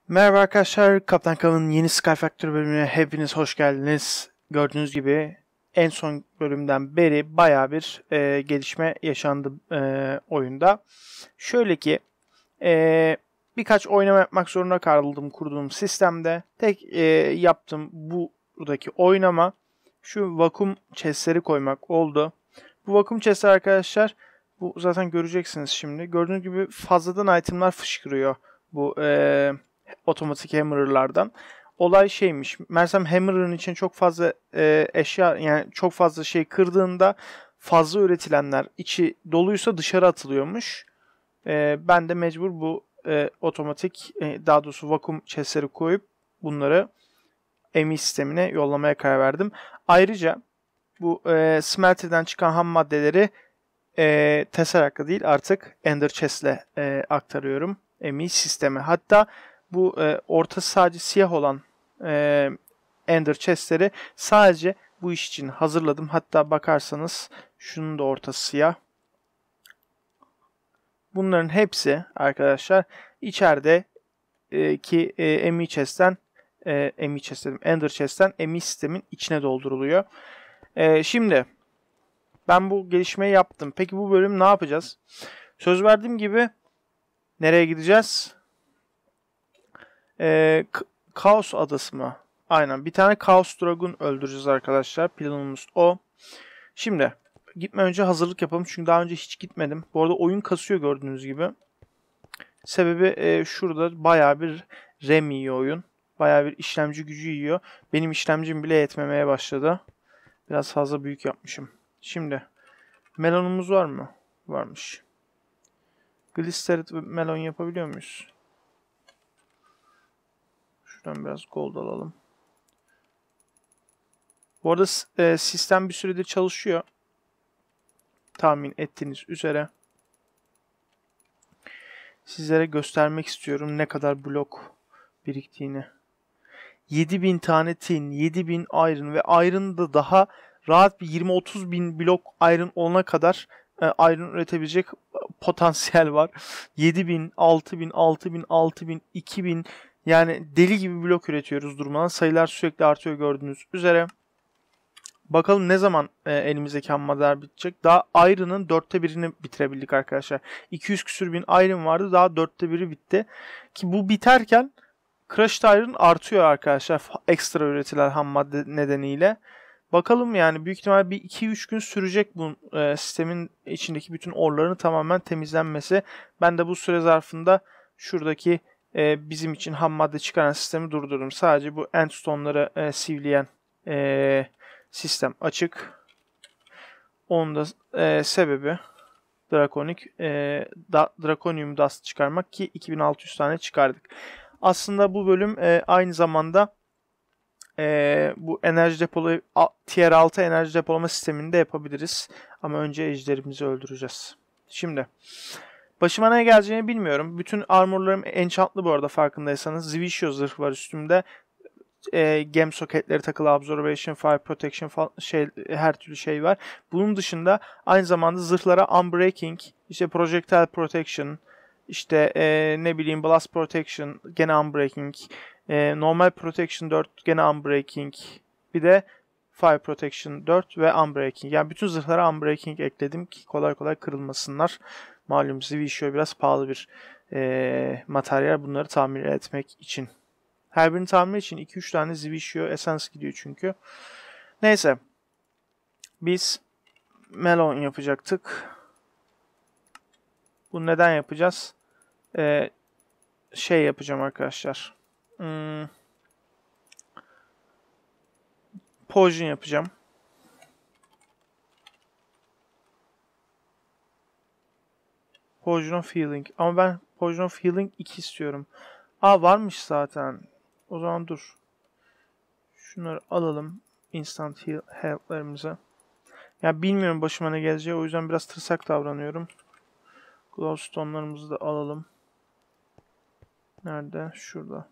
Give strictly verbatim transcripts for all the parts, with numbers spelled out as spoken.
Merhaba arkadaşlar, Kaptan Kav'ın yeni Sky Factory bölümüne hepiniz hoş geldiniz. Gördüğünüz gibi en son bölümden beri baya bir e, gelişme yaşandı e, oyunda. Şöyle ki e, birkaç oynama yapmak zorunda kaldım kurduğum sistemde. Tek e, yaptığım buradaki oynama şu vakum chestleri koymak oldu. Bu vakum chestler arkadaşlar, bu zaten göreceksiniz şimdi. Gördüğünüz gibi fazladan itemler fışkırıyor bu e, otomatik hammer'lardan. Olay şeymiş. Mersem hammer'ın için çok fazla e, eşya, yani çok fazla şey kırdığında fazla üretilenler içi doluysa dışarı atılıyormuş. E, ben de mecbur bu e, otomatik e, daha doğrusu vakum chestleri koyup bunları M E sistemine yollamaya karar verdim. Ayrıca bu e, smelter'den çıkan ham maddeleri e, Tesseract'la değil artık Ender Chest'le e, aktarıyorum M E sisteme. Hatta bu e, ortası sadece siyah olan e, Ender Chest'leri sadece bu iş için hazırladım. Hatta bakarsanız şunun da ortası siyah. Bunların hepsi arkadaşlar içeride e, ki e, M E Chest'ten e, M E Chest dedim, Ender Chest'ten M E sistemin içine dolduruluyor. E, şimdi ben bu gelişmeyi yaptım. Peki bu bölüm ne yapacağız? Söz verdiğim gibi nereye gideceğiz? Ee, Kaos Adası mı? Aynen. Bir tane Chaos Dragon öldüreceğiz arkadaşlar. Planımız o. Şimdi gitme önce hazırlık yapalım. Çünkü daha önce hiç gitmedim. Bu arada oyun kasıyor gördüğünüz gibi. Sebebi e, şurada bayağı bir RAM yiyor oyun. Bayağı bir işlemci gücü yiyor. Benim işlemcim bile yetmemeye başladı. Biraz fazla büyük yapmışım. Şimdi melonumuz var mı? Varmış. Glistered melon yapabiliyor muyuz? Şuradan biraz gold alalım. Bu arada e, sistem bir süredir çalışıyor. Tahmin ettiğiniz üzere. Sizlere göstermek istiyorum ne kadar blok biriktiğini. yedi bin tane tin, yedi bin iron ve iron'da daha rahat bir yirmi otuz bin blok iron olana kadar e, iron üretebilecek potansiyel var. yedi bin, altı bin, altı bin, altı bin, iki bin, yani deli gibi blok üretiyoruz durmadan. Sayılar sürekli artıyor gördüğünüz üzere. Bakalım ne zaman e, elimizdeki ham maddeler bitecek. Daha Iron'ın dörtte birini bitirebildik arkadaşlar. iki yüz küsür bin Iron vardı. Daha dörtte biri bitti. Ki bu biterken Crushed Iron artıyor arkadaşlar. Ekstra üretilen ham madde nedeniyle. Bakalım, yani büyük ihtimal bir iki üç gün sürecek bu e, sistemin içindeki bütün orların tamamen temizlenmesi. Ben de bu süre zarfında şuradaki e, bizim için ham madde çıkaran sistemi durdururum. Sadece bu endstone'ları e, sivleyen e, sistem açık. Onun da e, sebebi Draconic e, da, Draconium Dust çıkarmak ki iki bin altı yüz tane çıkardık. Aslında bu bölüm e, aynı zamanda e, bu enerji depolu tier altı enerji depolama sistemini de yapabiliriz. Ama önce ejderimizi öldüreceğiz. Şimdi başıma ne geleceğini bilmiyorum. Bütün armorlarım enchantlı bu arada, farkındaysanız. Zivishio zırh var üstümde. E, gem soketleri takılı, absorption, fire protection falan, şey, her türlü şey var. Bunun dışında aynı zamanda zırhlara unbreaking, işte projectile protection, işte e, ne bileyim blast protection, gene unbreaking, e, normal protection dört, gene unbreaking, bir de fire protection dört ve unbreaking. Yani bütün zırhlara unbreaking ekledim ki kolay kolay kırılmasınlar. Malum Zivishio biraz pahalı bir e, materyal bunları tamir etmek için. Her birini tamir için iki üç tane Zivishio Essence gidiyor çünkü. Neyse. Biz melon yapacaktık. Bunu neden yapacağız? Ee, şey yapacağım arkadaşlar. Hmm. Potion yapacağım. Potion of Healing. Ama ben Potion of Healing iki istiyorum. Aa, varmış zaten. O zaman dur. Şunları alalım. Instant heal health'larımıza. Ya bilmiyorum başıma ne geleceği. O yüzden biraz tırsak davranıyorum. Glowstone'larımızı da alalım. Nerede? Şurada.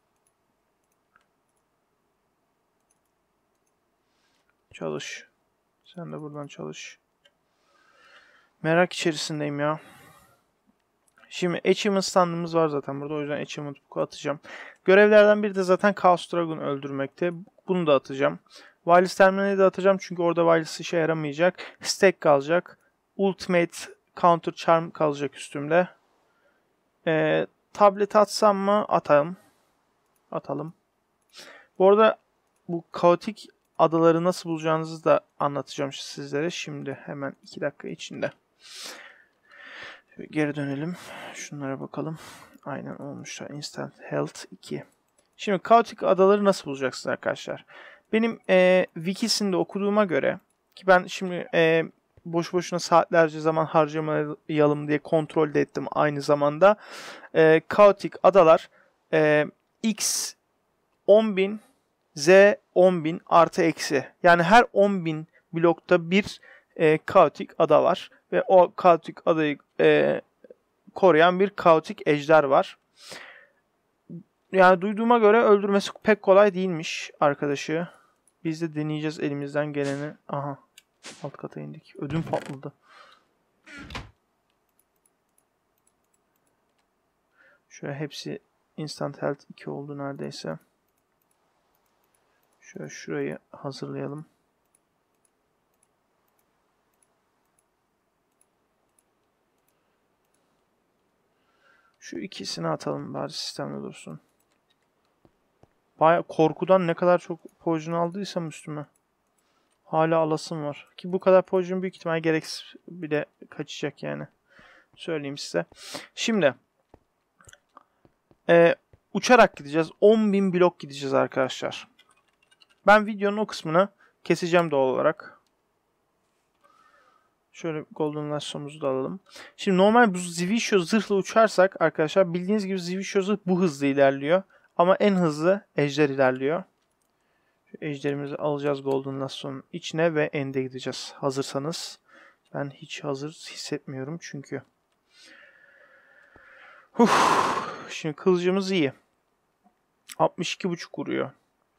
Çalış. Sen de buradan çalış. Merak içerisindeyim ya. Şimdi achievement standımız var zaten burada. O yüzden achievement book'u atacağım. Görevlerden biri de zaten Chaos Dragon öldürmekte. Bunu da atacağım. Wireless Terminal'i de atacağım çünkü orada wireless işe yaramayacak. Stack kalacak. Ultimate Counter Charm kalacak üstümde. Ee, tablet atsam mı? Atalım. Atalım. Bu arada bu kaotik adaları nasıl bulacağınızı da anlatacağım sizlere. Şimdi hemen iki dakika içinde. Şöyle geri dönelim. Şunlara bakalım. Aynen olmuşlar. Instant Health iki. Şimdi kaotik adaları nasıl bulacaksınız arkadaşlar? Benim e, wikisinde okuduğuma göre ki ben şimdi e, boş boşuna saatlerce zaman harcamayalım diye kontrol de ettim aynı zamanda. E, kaotik adalar e, X on bin, Z on bin artı eksi. Yani her on bin blokta bir e, kaotik ada var. Ve o kaotik adayı e, koruyan bir kaotik ejder var. Yani duyduğuma göre öldürmesi pek kolay değilmiş arkadaşı. Biz de deneyeceğiz elimizden geleni. Aha. Alt kata indik. Ödüm patladı. Şöyle hepsi Instant Health iki oldu neredeyse. Şöyle şurayı hazırlayalım. Şu ikisini atalım bari sistemde dursun. Bayağı korkudan ne kadar çok poison aldıysam üstüme. Hala alasım var. Ki bu kadar poison büyük ihtimal gereksiz bile kaçacak yani. Söyleyeyim size. Şimdi. E, uçarak gideceğiz. on bin blok gideceğiz arkadaşlar. Ben videonun o kısmını keseceğim doğal olarak. Şöyle Golden Lasso'muzu da alalım. Şimdi normal bu Zivisho zırhla uçarsak arkadaşlar bildiğiniz gibi Zivisho zırh bu hızlı ilerliyor. Ama en hızlı ejder ilerliyor. Şu ejderimizi alacağız Golden Lasso'nun içine ve end'e gideceğiz. Hazırsanız. Ben hiç hazır hissetmiyorum çünkü. Uf. Şimdi kılıcımız iyi. altmış iki buçuk vuruyor.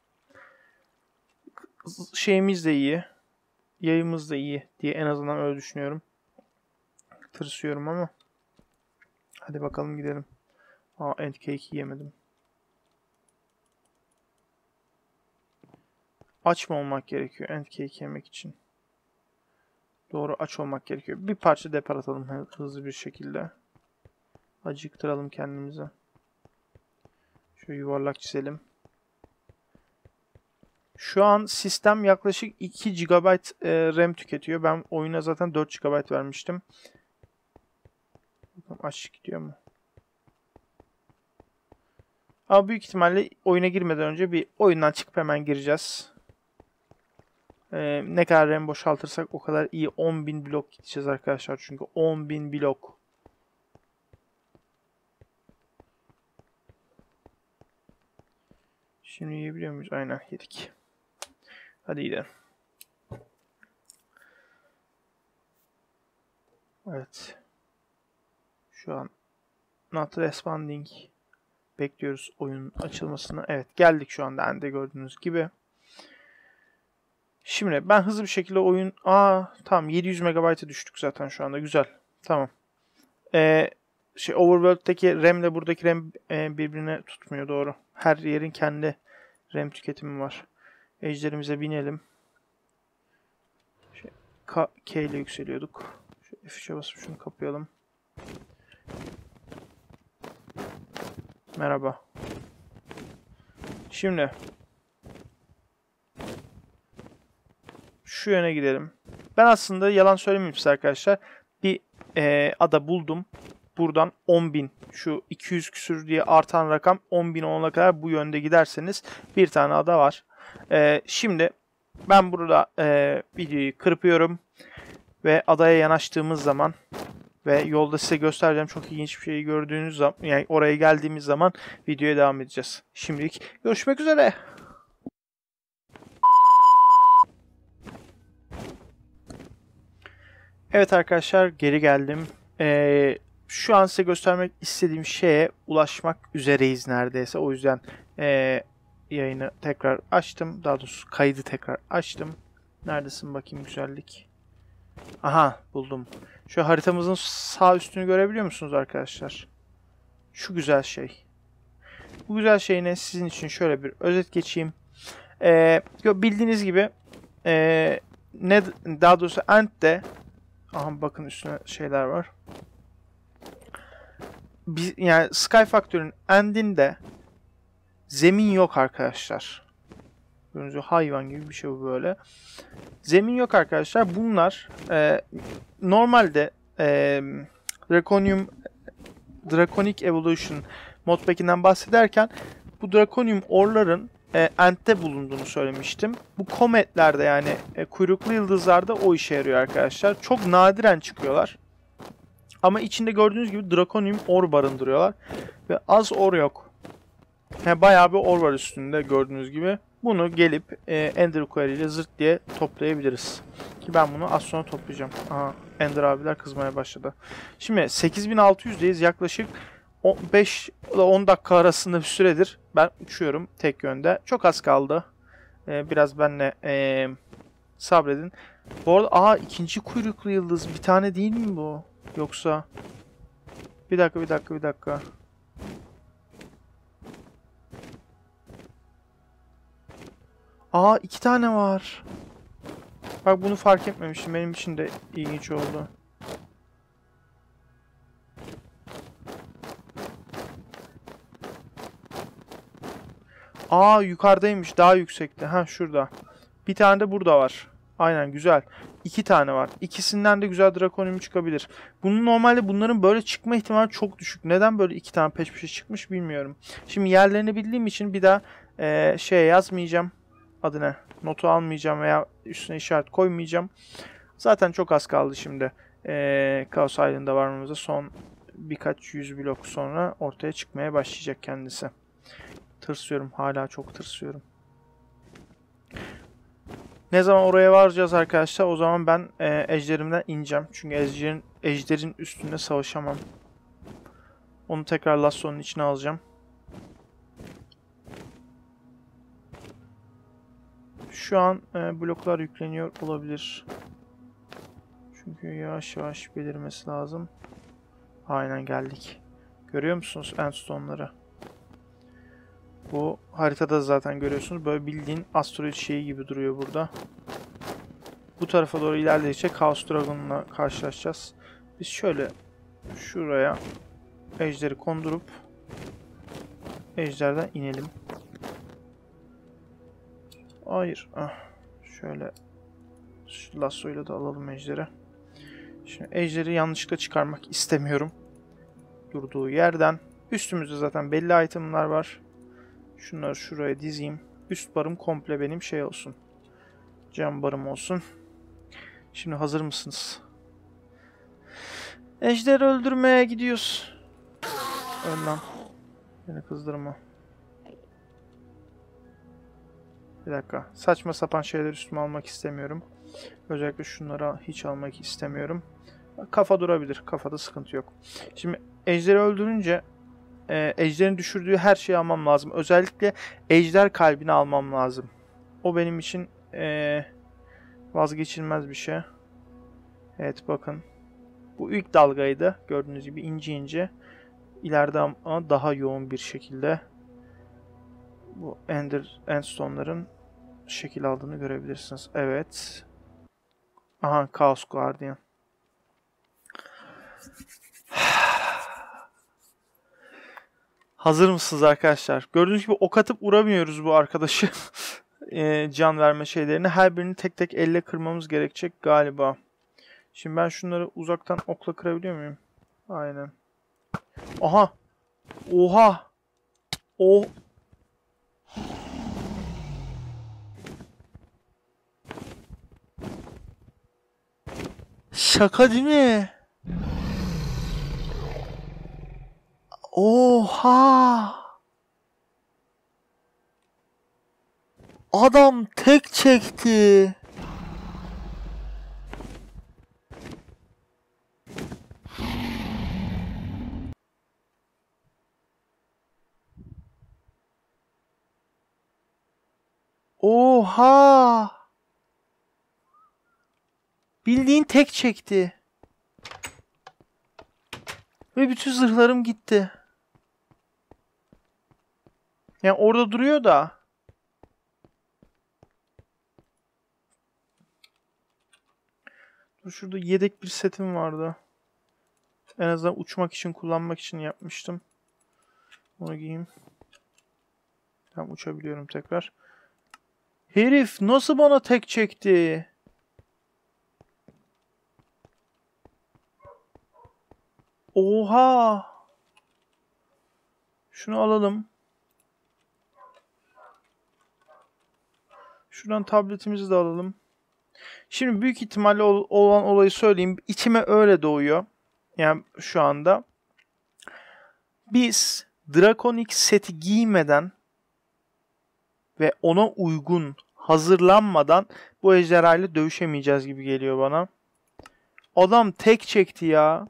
Şeyimiz de iyi. Yayımız da iyi diye en azından öyle düşünüyorum. Tırsıyorum ama. Hadi bakalım gidelim. Aa, end cake'i yemedim. Aç mı olmak gerekiyor end cake yemek için? Doğru, aç olmak gerekiyor. Bir parça depar atalım hızlı bir şekilde. Acıktıralım kendimize. Şöyle yuvarlak çizelim. Şu an sistem yaklaşık iki gigabayt e, RAM tüketiyor. Ben oyuna zaten dört gigabayt vermiştim. Bakalım aç gidiyor mu? Ama büyük ihtimalle oyuna girmeden önce bir oyundan çıkıp hemen gireceğiz. Ee, ne kadar RAM boşaltırsak o kadar iyi. on bin blok gideceğiz arkadaşlar. Çünkü on bin blok. Şimdi yiyebiliyor muyuz? Aynen yedik. Hadi gidelim. Evet. Şu an not responding. Bekliyoruz oyunun açılmasını. Evet geldik şu anda end'e gördüğünüz gibi. Şimdi ben hızlı bir şekilde oyun... Aa tamam yedi yüz megabayt'a düştük zaten şu anda. Güzel. Tamam. Ee, şey Overworld'deki RAM ile buradaki RAM e, birbirine tutmuyor doğru. Her yerin kendi RAM tüketimi var. Ejderimize binelim. Şey, K, K ile yükseliyorduk. Şu F üç'e basıp şunu kapayalım. Merhaba. Şimdi şu yöne gidelim. Ben aslında yalan söylemeyeyim size arkadaşlar. Bir e, ada buldum. Buradan on bin, şu iki yüz küsür diye artan rakam on bin olana kadar bu yönde giderseniz bir tane ada var. E, şimdi ben burada e, videoyu kırpıyorum ve adaya yanaştığımız zaman ve yolda size göstereceğim çok ilginç bir şeyi gördüğünüz zaman, yani oraya geldiğimiz zaman videoya devam edeceğiz. Şimdilik görüşmek üzere. Evet arkadaşlar geri geldim. Ee, şu an size göstermek istediğim şeye ulaşmak üzereyiz neredeyse. O yüzden e, yayını tekrar açtım. Daha doğrusu kaydı tekrar açtım. Neredesin bakayım güzellik. Aha buldum. Şu haritamızın sağ üstünü görebiliyor musunuz arkadaşlar? Şu güzel şey. Bu güzel şey ne? Sizin için şöyle bir özet geçeyim. Ee, bildiğiniz gibi ee, ne daha doğrusu Ant'te, aha bakın üstüne şeyler var. Biz, yani Sky Factory'nin End'inde zemin yok arkadaşlar. Gördüğünüz gibi hayvan gibi bir şey bu böyle. Zemin yok arkadaşlar. Bunlar e, normalde e, Draconium Draconic Evolution modpackinden bahsederken bu Draconium orların e, End'de bulunduğunu söylemiştim. Bu kometlerde yani e, kuyruklu yıldızlarda o işe yarıyor arkadaşlar. Çok nadiren çıkıyorlar. Ama içinde gördüğünüz gibi Draconium or barındırıyorlar. Ve az or yok. Yani bayağı bir or var üstünde gördüğünüz gibi. Bunu gelip e, Ender Query ile zırt diye toplayabiliriz. Ki ben bunu az sonra toplayacağım. Aha, Ender abiler kızmaya başladı. Şimdi sekiz bin altı yüzdeyiz. Yaklaşık beş ile on dakika arasında bir süredir ben uçuyorum tek yönde. Çok az kaldı. E, biraz benimle e, sabredin. Bu arada aha, ikinci kuyruklu yıldız. Bir tane değil mi bu? Yoksa... Bir dakika bir dakika bir dakika. Aa, iki tane var. Bak bunu fark etmemiştim. Benim için de ilginç oldu. Aa, yukarıdaymış. Daha yüksekte. Ha, şurada. Bir tane de burada var. Aynen, güzel. İki tane var. İkisinden de güzel Draconium çıkabilir. Bunun normalde bunların böyle çıkma ihtimali çok düşük. Neden böyle iki tane peş peşe çıkmış bilmiyorum. Şimdi yerlerini bildiğim için bir daha e, şeye yazmayacağım. Adı ne? Notu almayacağım veya üstüne işaret koymayacağım. Zaten çok az kaldı şimdi. E, Chaos Island'a varmamıza son birkaç yüz blok sonra ortaya çıkmaya başlayacak kendisi. Tırsıyorum. Hala çok tırsıyorum. Ne zaman oraya varacağız arkadaşlar? O zaman ben e, ejderimden ineceğim. Çünkü ejderin, ejderin üstünde savaşamam. Onu tekrar Lasso'nun içine alacağım. Şu an e, bloklar yükleniyor olabilir. Çünkü yavaş yavaş belirmesi lazım. Aynen geldik. Görüyor musunuz endstone'ları? Bu haritada zaten görüyorsunuz. Böyle bildiğin asteroid şeyi gibi duruyor burada. Bu tarafa doğru ilerledikçe Chaos Dragon'la karşılaşacağız. Biz şöyle şuraya ejderi kondurup ejderden inelim. Hayır. Ah. Şöyle şu lassoyla da alalım ejderi. Şimdi ejderi yanlışlıkla çıkarmak istemiyorum. Durduğu yerden. Üstümüzde zaten belli itemler var. Şunları şuraya dizeyim. Üst barım komple benim şey olsun. Cam barım olsun. Şimdi hazır mısınız? Ejderi öldürmeye gidiyoruz. Önden. Beni kızdırma. Bir dakika. Saçma sapan şeyler üstüme almak istemiyorum. Özellikle şunlara hiç almak istemiyorum. Kafa durabilir. Kafada sıkıntı yok. Şimdi ejderi öldürünce e, ejderin düşürdüğü her şeyi almam lazım. Özellikle ejder kalbini almam lazım. O benim için e, vazgeçilmez bir şey. Evet bakın. Bu ilk dalgaydı. Gördüğünüz gibi ince ince. İleride ama daha yoğun bir şekilde bu Ender Endstone'ların şekil aldığını görebilirsiniz. Evet. Aha, Chaos Guardian. Hazır mısınız arkadaşlar? Gördüğünüz gibi ok atıp vuramıyoruz bu arkadaşı. e, can verme şeylerini. Her birini tek tek elle kırmamız gerekecek galiba. Şimdi ben şunları uzaktan okla kırabiliyor muyum? Aynen. Aha. Oha. O. Şaka değil mi? Oha. Adam tek çekti. Oha. Bildiğin tek çekti. Ve bütün zırhlarım gitti. Yani orada duruyor da. Dur, şurada yedek bir setim vardı. En azından uçmak için, kullanmak için yapmıştım. Onu giyeyim. Tamam, uçabiliyorum tekrar. Herif nasıl bana tek çekti? Oha! Şunu alalım. Şuradan tabletimizi de alalım. Şimdi büyük ihtimalle ol olan olayı söyleyeyim. İçime öyle doğuyor. Yani şu anda. Biz Draconic seti giymeden ve ona uygun hazırlanmadan bu ejderhayla dövüşemeyeceğiz gibi geliyor bana. Adam tek çekti ya.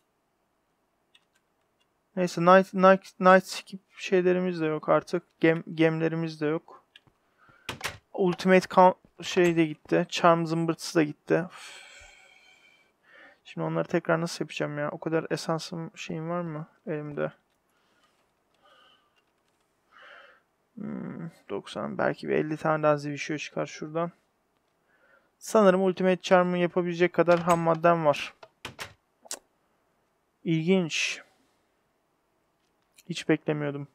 Neyse, Night, Night, Night Skip şeylerimiz de yok artık. Gem, gemlerimiz de yok. Ultimate count şey de gitti. Charm zımbırtısı da gitti. Üff. Şimdi onları tekrar nasıl yapacağım ya? O kadar esansım şeyim var mı elimde? Hmm, doksan, belki bir elli tane daha Zivişio çıkar şuradan. Sanırım Ultimate Charm'ı yapabilecek kadar ham maddem var. İlginç. Hiç beklemiyordum.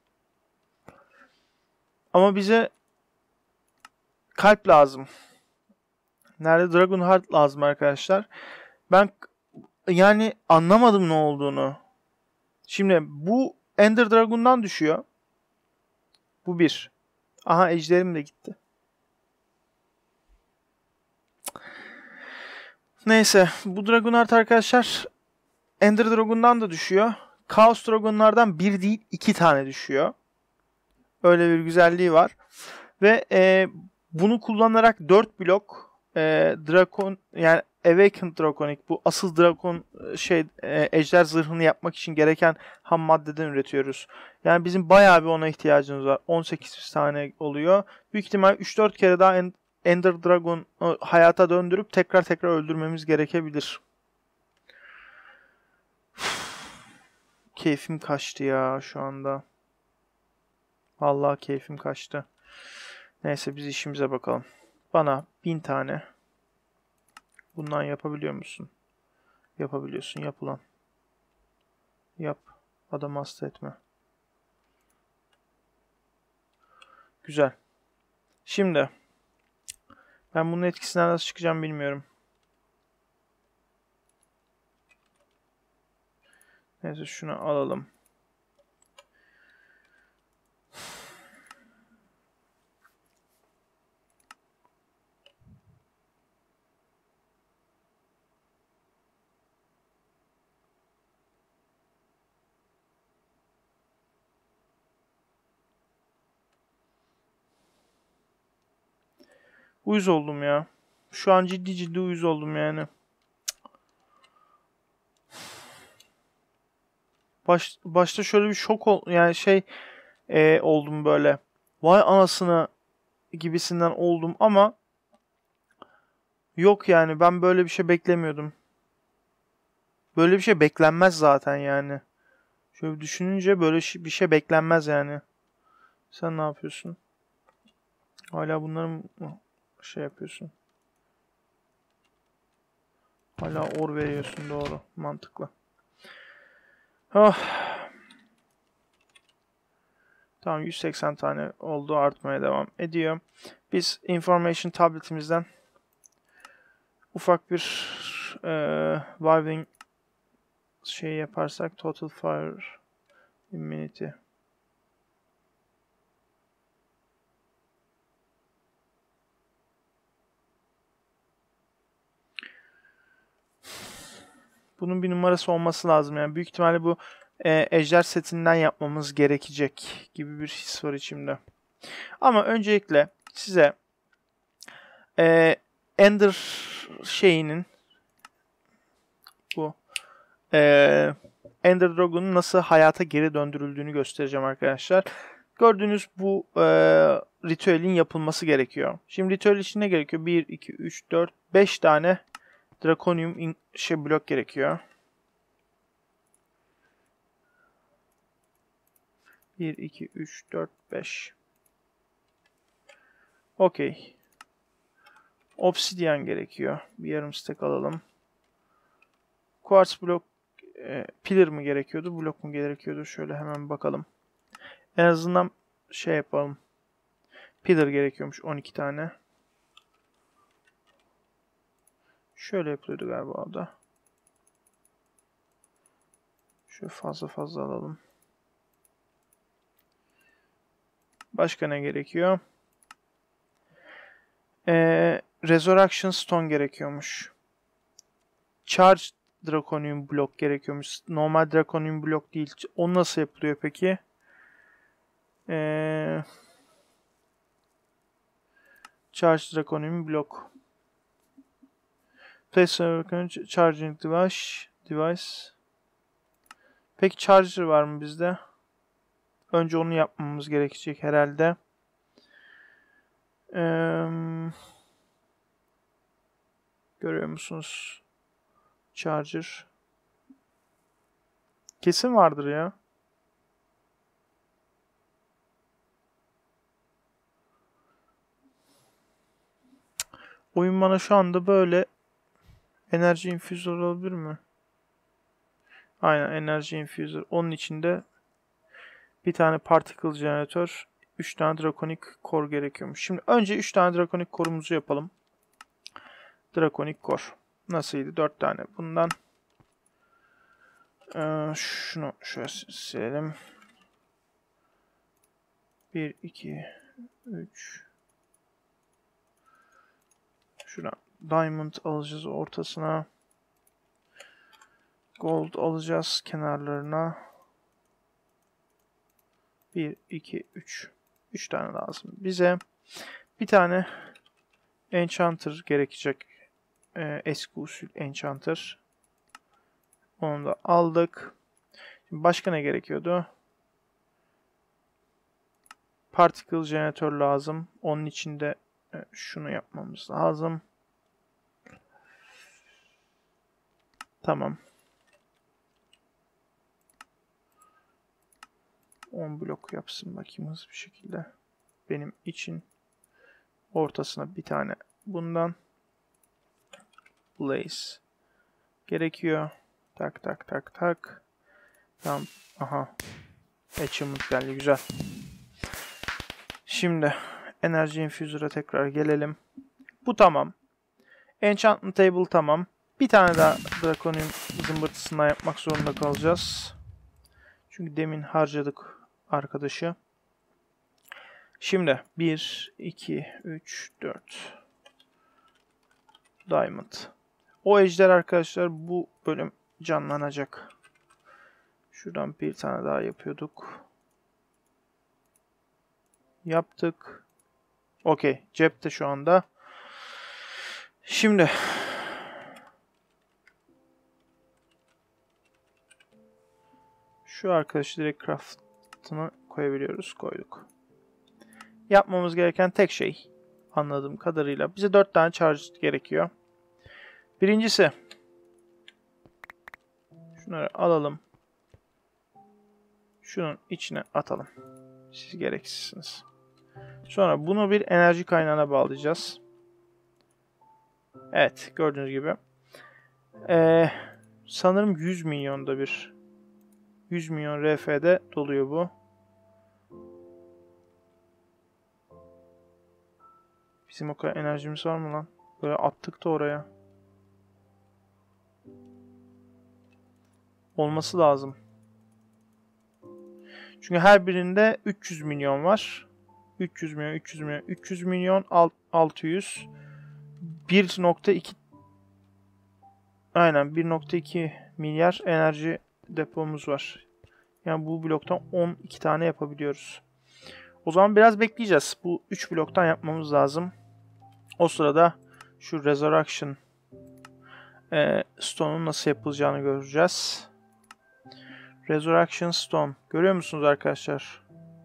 Ama bize kalp lazım. Nerede? Dragon Heart lazım arkadaşlar. Ben yani anlamadım ne olduğunu. Şimdi bu Ender Dragon'dan düşüyor. Bu bir. Aha, ejderim de gitti. Neyse, bu Dragon Heart arkadaşlar Ender Dragon'dan da düşüyor. Chaos Dragon'lardan bir değil iki tane düşüyor. Öyle bir güzelliği var. Ve e, bunu kullanarak dört blok e, Dragon, yani Awakened Draconic, bu asıl Dragon şey e, ejder zırhını yapmak için gereken ham maddeden üretiyoruz. Yani bizim bayağı bir ona ihtiyacımız var. on sekiz tane oluyor. Büyük ihtimal üç dört kere daha Ender Dragon hayata döndürüp tekrar tekrar öldürmemiz gerekebilir. Keyfim kaçtı ya şu anda. Vallahi keyfim kaçtı. Neyse, biz işimize bakalım. Bana bin tane bundan yapabiliyor musun? Yapabiliyorsun. Yap ulan. Yap. Adamı hasta etme. Güzel. Şimdi ben bunun etkisinden nasıl çıkacağım bilmiyorum. Neyse, şunu alalım. Uyuz oldum ya. Şu an ciddi ciddi uyuz oldum yani. Baş, başta şöyle bir şok ol, yani şey e, oldum böyle. Vay anasını gibisinden oldum ama yok yani, ben böyle bir şey beklemiyordum. Böyle bir şey beklenmez zaten yani. Şöyle düşününce böyle bir şey beklenmez yani. Sen ne yapıyorsun? Hala bunları mı şey yapıyorsun? Hala or veriyorsun, doğru. Mantıklı. Oh. Tamam, yüz seksen tane oldu, artmaya devam ediyor. Biz information tabletimizden ufak bir e, Warwing şey yaparsak, total fire immunity. Bunun bir numarası olması lazım. Yani büyük ihtimalle bu e, ejder setinden yapmamız gerekecek gibi bir his var içimde. Ama öncelikle size e, Ender şeyinin, bu e, Ender Dragon'un nasıl hayata geri döndürüldüğünü göstereceğim arkadaşlar. Gördüğünüz bu e, ritüelin yapılması gerekiyor. Şimdi ritüel için ne gerekiyor? bir, iki, üç, dört, beş tane Draconium şey blok gerekiyor. bir, iki, üç, dört, beş. Okey. Obsidian gerekiyor. Bir yarım stack alalım. Quartz blok e, pillar mı gerekiyordu? Blok mu gerekiyordu? Şöyle hemen bakalım. En azından şey yapalım. Pillar gerekiyormuş on iki tane. Şöyle yapılıyordu galiba o da. Şöyle fazla fazla alalım. Başka ne gerekiyor? Ee, Resurrection Stone gerekiyormuş. Charge Draconium blok gerekiyormuş. Normal Draconium blok değil. O nasıl yapılıyor peki? Ee, Charge Draconium blok. Place Charging Device. Device. Peki Charger var mı bizde? Önce onu yapmamız gerekecek herhalde. Ee, görüyor musunuz? Charger. Kesin vardır ya. Oyun bana şu anda böyle enerji infuser olabilir mi? Aynen enerji infuser. Onun içinde bir tane particle jeneratör, üç tane draconic core gerekiyormuş. Şimdi önce üç tane draconic core'umuzu yapalım. Draconic core. Nasılydı? dört tane. Bundan ee, şunu şöyle silelim. bir, iki, üç. Şuna diamond alacağız ortasına. Gold alacağız kenarlarına. bir, iki, üç. üç tane lazım. Bize bir tane enchanter gerekecek. Ee, eski usul enchanter. Onu da aldık. Şimdi başka ne gerekiyordu? Particle jeneratör lazım. Onun için de şunu yapmamız lazım. Tamam. on blok yapsın bakayım hızlı bir şekilde. Benim için ortasına bir tane bundan blaze gerekiyor. Tak tak tak tak. Tamam. Aha. Achievement geldi. Güzel. Şimdi Energy Infuser'a tekrar gelelim. Bu tamam. Enchantment Table tamam. Bir tane daha Draconium zımbırtısından yapmak zorunda kalacağız. Çünkü demin harcadık arkadaşı. Şimdi bir, iki, üç, dört. Diamond. O ejder arkadaşlar bu bölüm canlanacak. Şuradan bir tane daha yapıyorduk. Yaptık. Okey. Cepte şu anda. Şimdi şu arkadaşı direkt craft'ına koyabiliyoruz. Koyduk. Yapmamız gereken tek şey anladığım kadarıyla bize dört tane charge gerekiyor. Birincisi şunları alalım. Şunun içine atalım. Siz gereksizsiniz. Sonra bunu bir enerji kaynağına bağlayacağız. Evet, gördüğünüz gibi. Ee, sanırım yüz milyonda bir. yüz milyon R F'de doluyor bu. Bizim o kadar enerjimiz var mı lan? Böyle attık da oraya. Olması lazım. Çünkü her birinde üç yüz milyon var. üç yüz milyon, üç yüz milyon, üç yüz milyon, altı yüz. bir nokta iki aynen bir nokta iki milyar enerji depomuz var. Yani bu bloktan on iki tane yapabiliyoruz. O zaman biraz bekleyeceğiz. Bu üç bloktan yapmamız lazım. O sırada şu Resurrection e, Stone'un nasıl yapılacağını göreceğiz. Resurrection Stone. Görüyor musunuz arkadaşlar?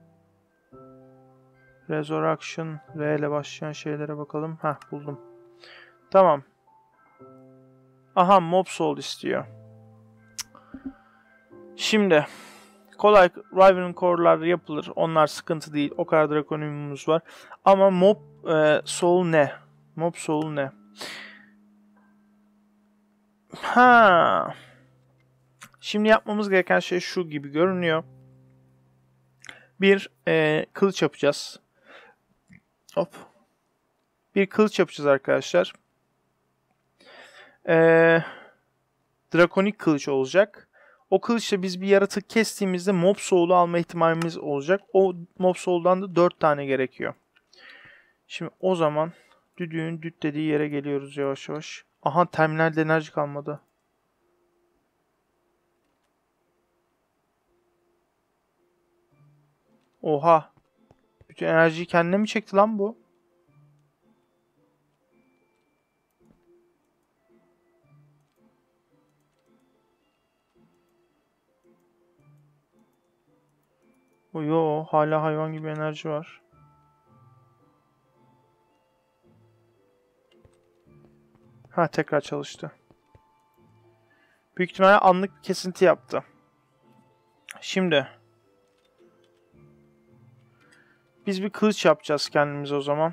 Resurrection. R ile başlayan şeylere bakalım. Heh, buldum. Tamam. Aha, Mob Soul istiyor. Şimdi kolay Wyvern Core'lar yapılır. Onlar sıkıntı değil. O kadar Draconimumuz var. Ama Mob e, Soul ne? Mob Soul ne? Ha. Şimdi yapmamız gereken şey şu gibi görünüyor. Bir e, kılıç yapacağız. Hop. Bir kılıç yapacağız arkadaşlar. Ee, Drakonik kılıç olacak. O kılıçla biz bir yaratık kestiğimizde Mob Soul'u alma ihtimalimiz olacak. O Mob Soul'dan da dört tane gerekiyor. Şimdi o zaman düdüğün düt dediği yere geliyoruz yavaş yavaş. Aha, terminalde enerji kalmadı. Oha. Bütün enerjiyi kendine mi çekti lan bu? O yo, hala hayvan gibi enerji var. Ha, tekrar çalıştı. Büyük ihtimalle anlık bir kesinti yaptı. Şimdi biz bir kılıç yapacağız kendimize o zaman.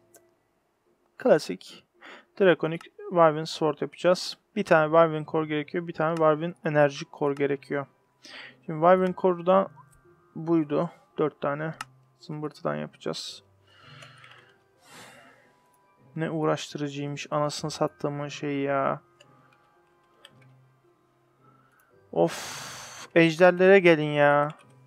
Klasik Draconic Wyvern Sword yapacağız. Bir tane Wyvern Core gerekiyor. Bir tane Wyvern Enerji Core gerekiyor. Şimdi Wyvern Core'dan buydu. dört tane zımbırtıdan yapacağız. Ne uğraştırıcıymış. Anasını sattığımın şeyi ya. Of. Ejderlere gelin ya.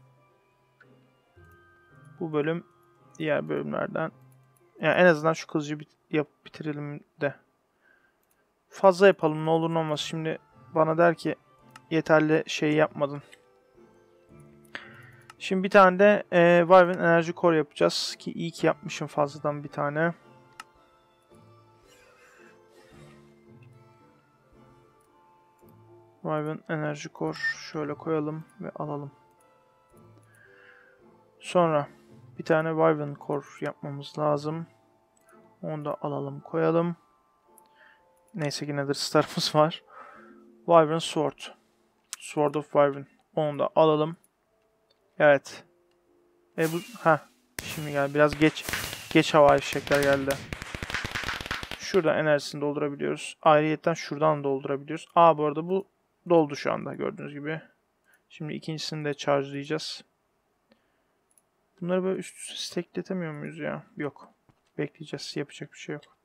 Bu bölüm diğer bölümlerden. Yani en azından şu kılıcı bit yapıp bitirelim de. Fazla yapalım ne olur ne olmaz. Şimdi bana der ki yeterli şey yapmadın. Şimdi bir tane de e, Wyvern Enerji Core yapacağız. Ki iyi ki yapmışım fazladan bir tane. Wyvern Enerji Core şöyle koyalım ve alalım. Sonra bir tane Wyvern Core yapmamız lazım. Onu da alalım koyalım. Neyse ki Nether Star'ımız var. Wyvern Sword. Sword of Wyvern. Onu da alalım. Evet. E bu ha şimdi gel biraz geç geç havai fişekler geldi. Şuradan enerjisini doldurabiliyoruz. Ayrıyetten şuradan doldurabiliyoruz. Aa, bu arada bu doldu şu anda gördüğünüz gibi. Şimdi ikincisini de charge'layacağız. Bunları böyle üst üste stackletemiyor muyuz ya? Yok. Bekleyeceğiz. Yapacak bir şey yok.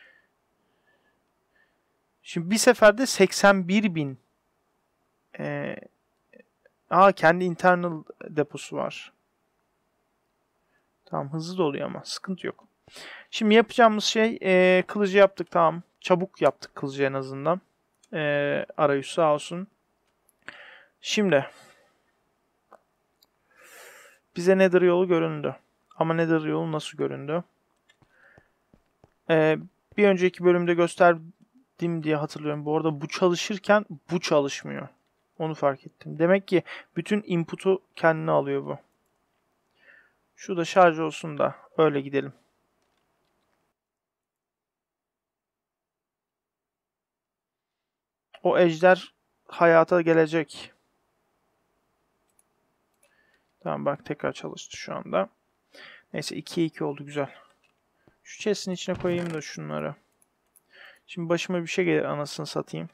Şimdi bir seferde seksen bir bin. Ee, aa, kendi internal deposu var. Tamam, hızlı doluyor ama sıkıntı yok. Şimdi yapacağımız şey e, kılıcı yaptık, tamam. Çabuk yaptık kılıcı en azından. E, arayüz sağ olsun. Şimdi bize Nether yolu göründü. Ama Nether yolu nasıl göründü? E, bir önceki bölümde gösterdim diye hatırlıyorum. Bu arada bu çalışırken bu çalışmıyor. Onu fark ettim. Demek ki bütün input'u kendine alıyor bu. Şu da şarj olsun da öyle gidelim. O ejder hayata gelecek. Tamam, bak tekrar çalıştı şu anda. Neyse, ikiye iki oldu, güzel. Şu chest'in içine koyayım da şunları. Şimdi başıma bir şey gelir, anasını satayım.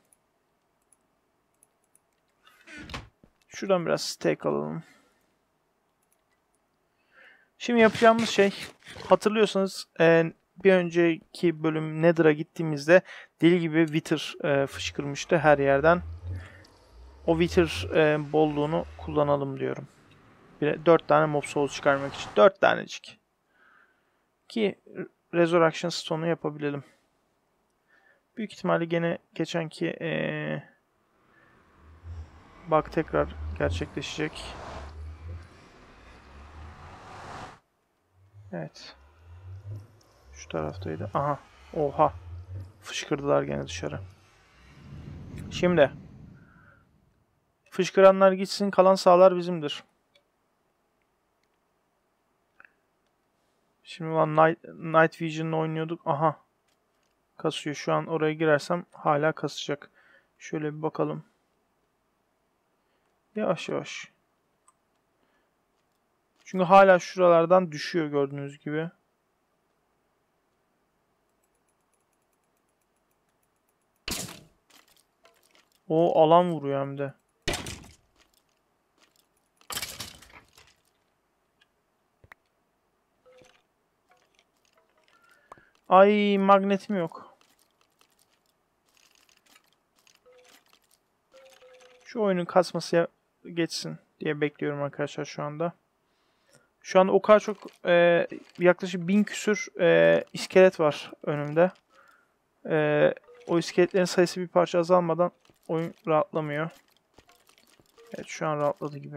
Şuradan biraz steak alalım. Şimdi yapacağımız şey, hatırlıyorsanız e, bir önceki bölüm Nether'a gittiğimizde deli gibi Wither e, fışkırmıştı her yerden. O Wither e, bolluğunu kullanalım diyorum. dört tane mob soul çıkarmak için. dört tanecik. Ki Resurrection Stone'u yapabilelim. Büyük ihtimalle gene geçenki ee, bug tekrar gerçekleşecek. Evet. Şu taraftaydı. Aha. Oha. Fışkırdılar gene dışarı. Şimdi. Fışkıranlar gitsin, kalan sahalar bizimdir. Şimdi lan Night, Night Vision'la oynuyorduk. Aha. Kasıyor. Şu an oraya girersem hala kasacak. Şöyle bir bakalım. Yavaş yavaş. Çünkü hala şuralardan düşüyor gördüğünüz gibi. O alan vuruyor hem de. Ay, magnetim yok. Şu oyunun kasması geçsin diye bekliyorum arkadaşlar şu anda. Şu anda o kadar çok e, yaklaşık bin küsür e, iskelet var önümde. E, o iskeletlerin sayısı bir parça azalmadan oyun rahatlamıyor. Evet, şu an rahatladı gibi.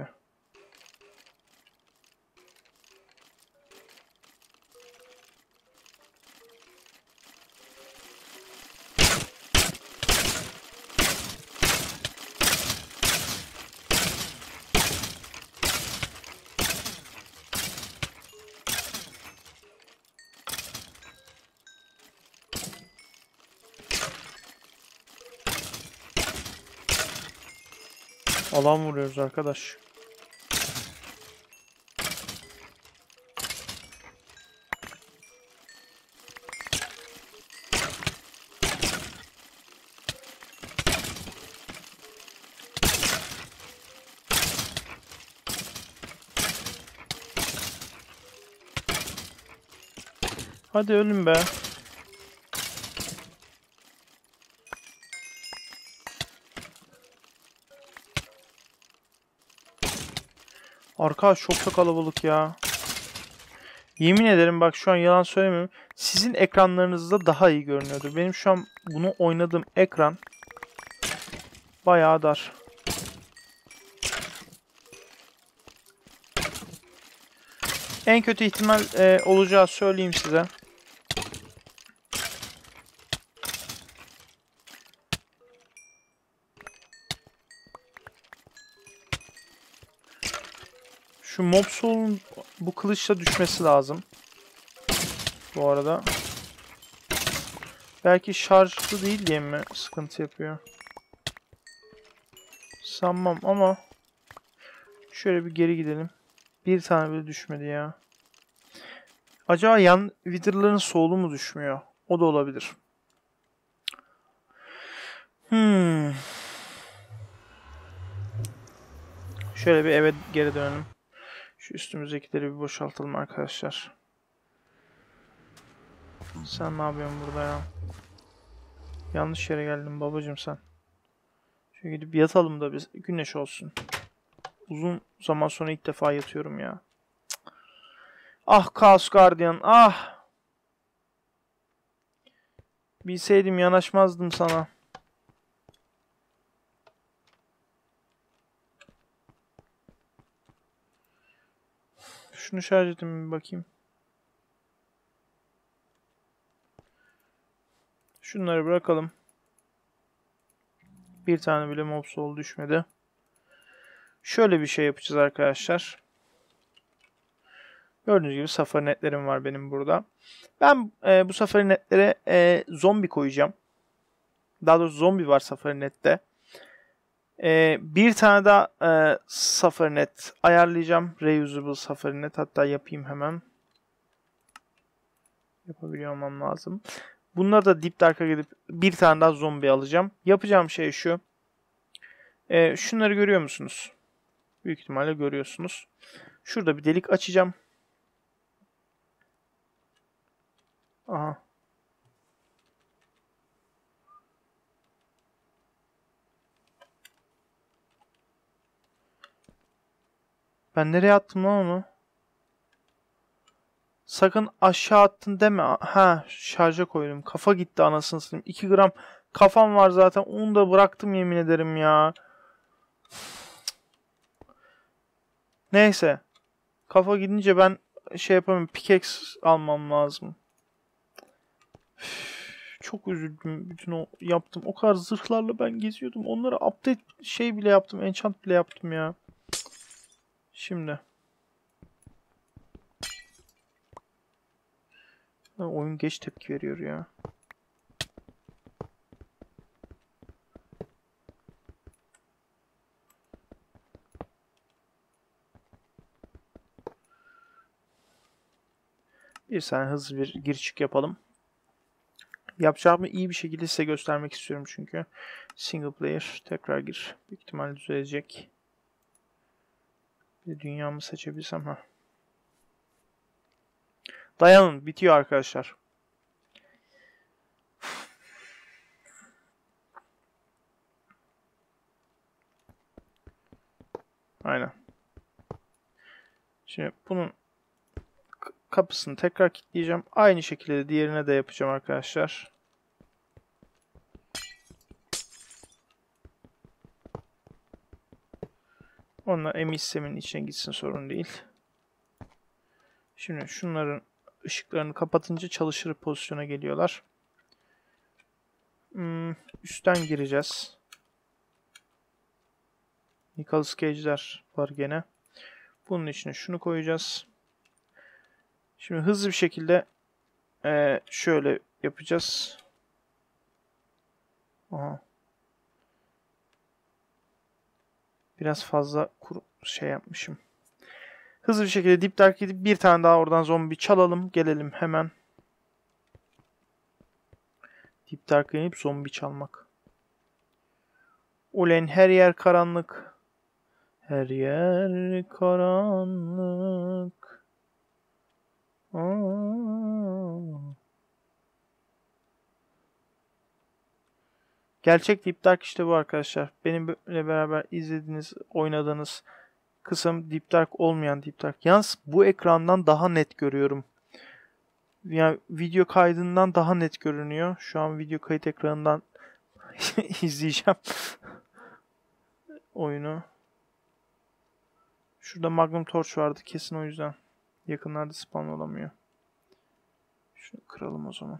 Alan vuruyoruz arkadaş. Hadi ölün be. Arkadaş çok da kalabalık ya. Yemin ederim bak, şu an yalan söylemiyorum. Sizin ekranlarınızda daha iyi görünüyordu. Benim şu an bunu oynadığım ekran bayağı dar. En kötü ihtimal e, olacağı söyleyeyim size. Şu Mob Soul'un bu kılıçla düşmesi lazım. Bu arada. Belki şarjlı değil diye mi sıkıntı yapıyor? Sanmam ama şöyle bir geri gidelim. Bir tane bile düşmedi ya. Acaba yan Wither'ların soul'u mu düşmüyor? O da olabilir. Hmm. Şöyle bir eve geri dönelim. Şu üstümüzdekileri bir boşaltalım arkadaşlar. Sen ne yapıyorsun burada ya? Yanlış yere geldin babacım sen. Şöyle gidip yatalım da biz, güneş olsun. Uzun zaman sonra ilk defa yatıyorum ya. Cık. Ah Chaos Guardian, ah. Bilseydim yanaşmazdım sana. Şunu şarj edeyim bir bakayım. Şunları bırakalım. Bir tane bile mob soul düşmedi. Şöyle bir şey yapacağız arkadaşlar. Gördüğünüz gibi safari netlerim var benim burada. Ben e, bu safari netlere e, zombi koyacağım. Daha doğrusu zombi var safari nette. E, bir tane daha e, safari net ayarlayacağım. Reusable safari net. Hatta yapayım hemen. Yapabiliyor olmam lazım. Bununla da Deep Dark'a gidip bir tane daha zombi alacağım. Yapacağım şey şu. E, şunları görüyor musunuz? Büyük ihtimalle görüyorsunuz. Şurada bir delik açacağım. Aha. Ben nereye attım lan onu? Sakın aşağı attın deme. Ha, şarja koydum. Kafa gitti anasını satayım. iki gram kafam var zaten. Onu da bıraktım yemin ederim ya. Neyse. Kafa gidince ben şey yapamıyorum. Pickaxe almam lazım. Çok üzüldüm. Bütün o yaptım. O kadar zırhlarla ben geziyordum. Onları update şey bile yaptım. Enchant bile yaptım ya. Şimdi. Ha, oyun geç tepki veriyor ya. Bir saniye hızlı bir gir çık yapalım. Yapacağımı iyi bir şekilde size göstermek istiyorum çünkü. Single player tekrar gir. Büyük ihtimalle düzelecek. Bir dünyamı seçebilsem ha. Dayanın, bitiyor arkadaşlar. Aynen. Şimdi bunun kapısını tekrar kilitleyeceğim. Aynı şekilde diğerine de yapacağım arkadaşlar. Onlar emin sistemin içine gitsin, sorun değil. Şimdi şunların ışıklarını kapatınca çalışır pozisyona geliyorlar. Hmm, üstten gireceğiz. Nicholas Cage'ler var gene. Bunun içine şunu koyacağız. Şimdi hızlı bir şekilde e, şöyle yapacağız. Aha. Biraz fazla kuru şey yapmışım. Hızlı bir şekilde Deep Dark gidip bir tane daha oradan zombi çalalım. Gelelim hemen. Deep Dark'a inip zombi çalmak. Ulen her yer karanlık. Her yer karanlık. Aa. Gerçek Deep Dark işte bu arkadaşlar. Benimle beraber izlediğiniz, oynadığınız kısım Deep Dark olmayan Deep Dark. Yalnız bu ekrandan daha net görüyorum. Yani video kaydından daha net görünüyor. Şu an video kayıt ekranından izleyeceğim oyunu. Şurada Magnum Torch vardı. Kesin o yüzden yakınlarda spawn olamıyor. Şunu kıralım o zaman.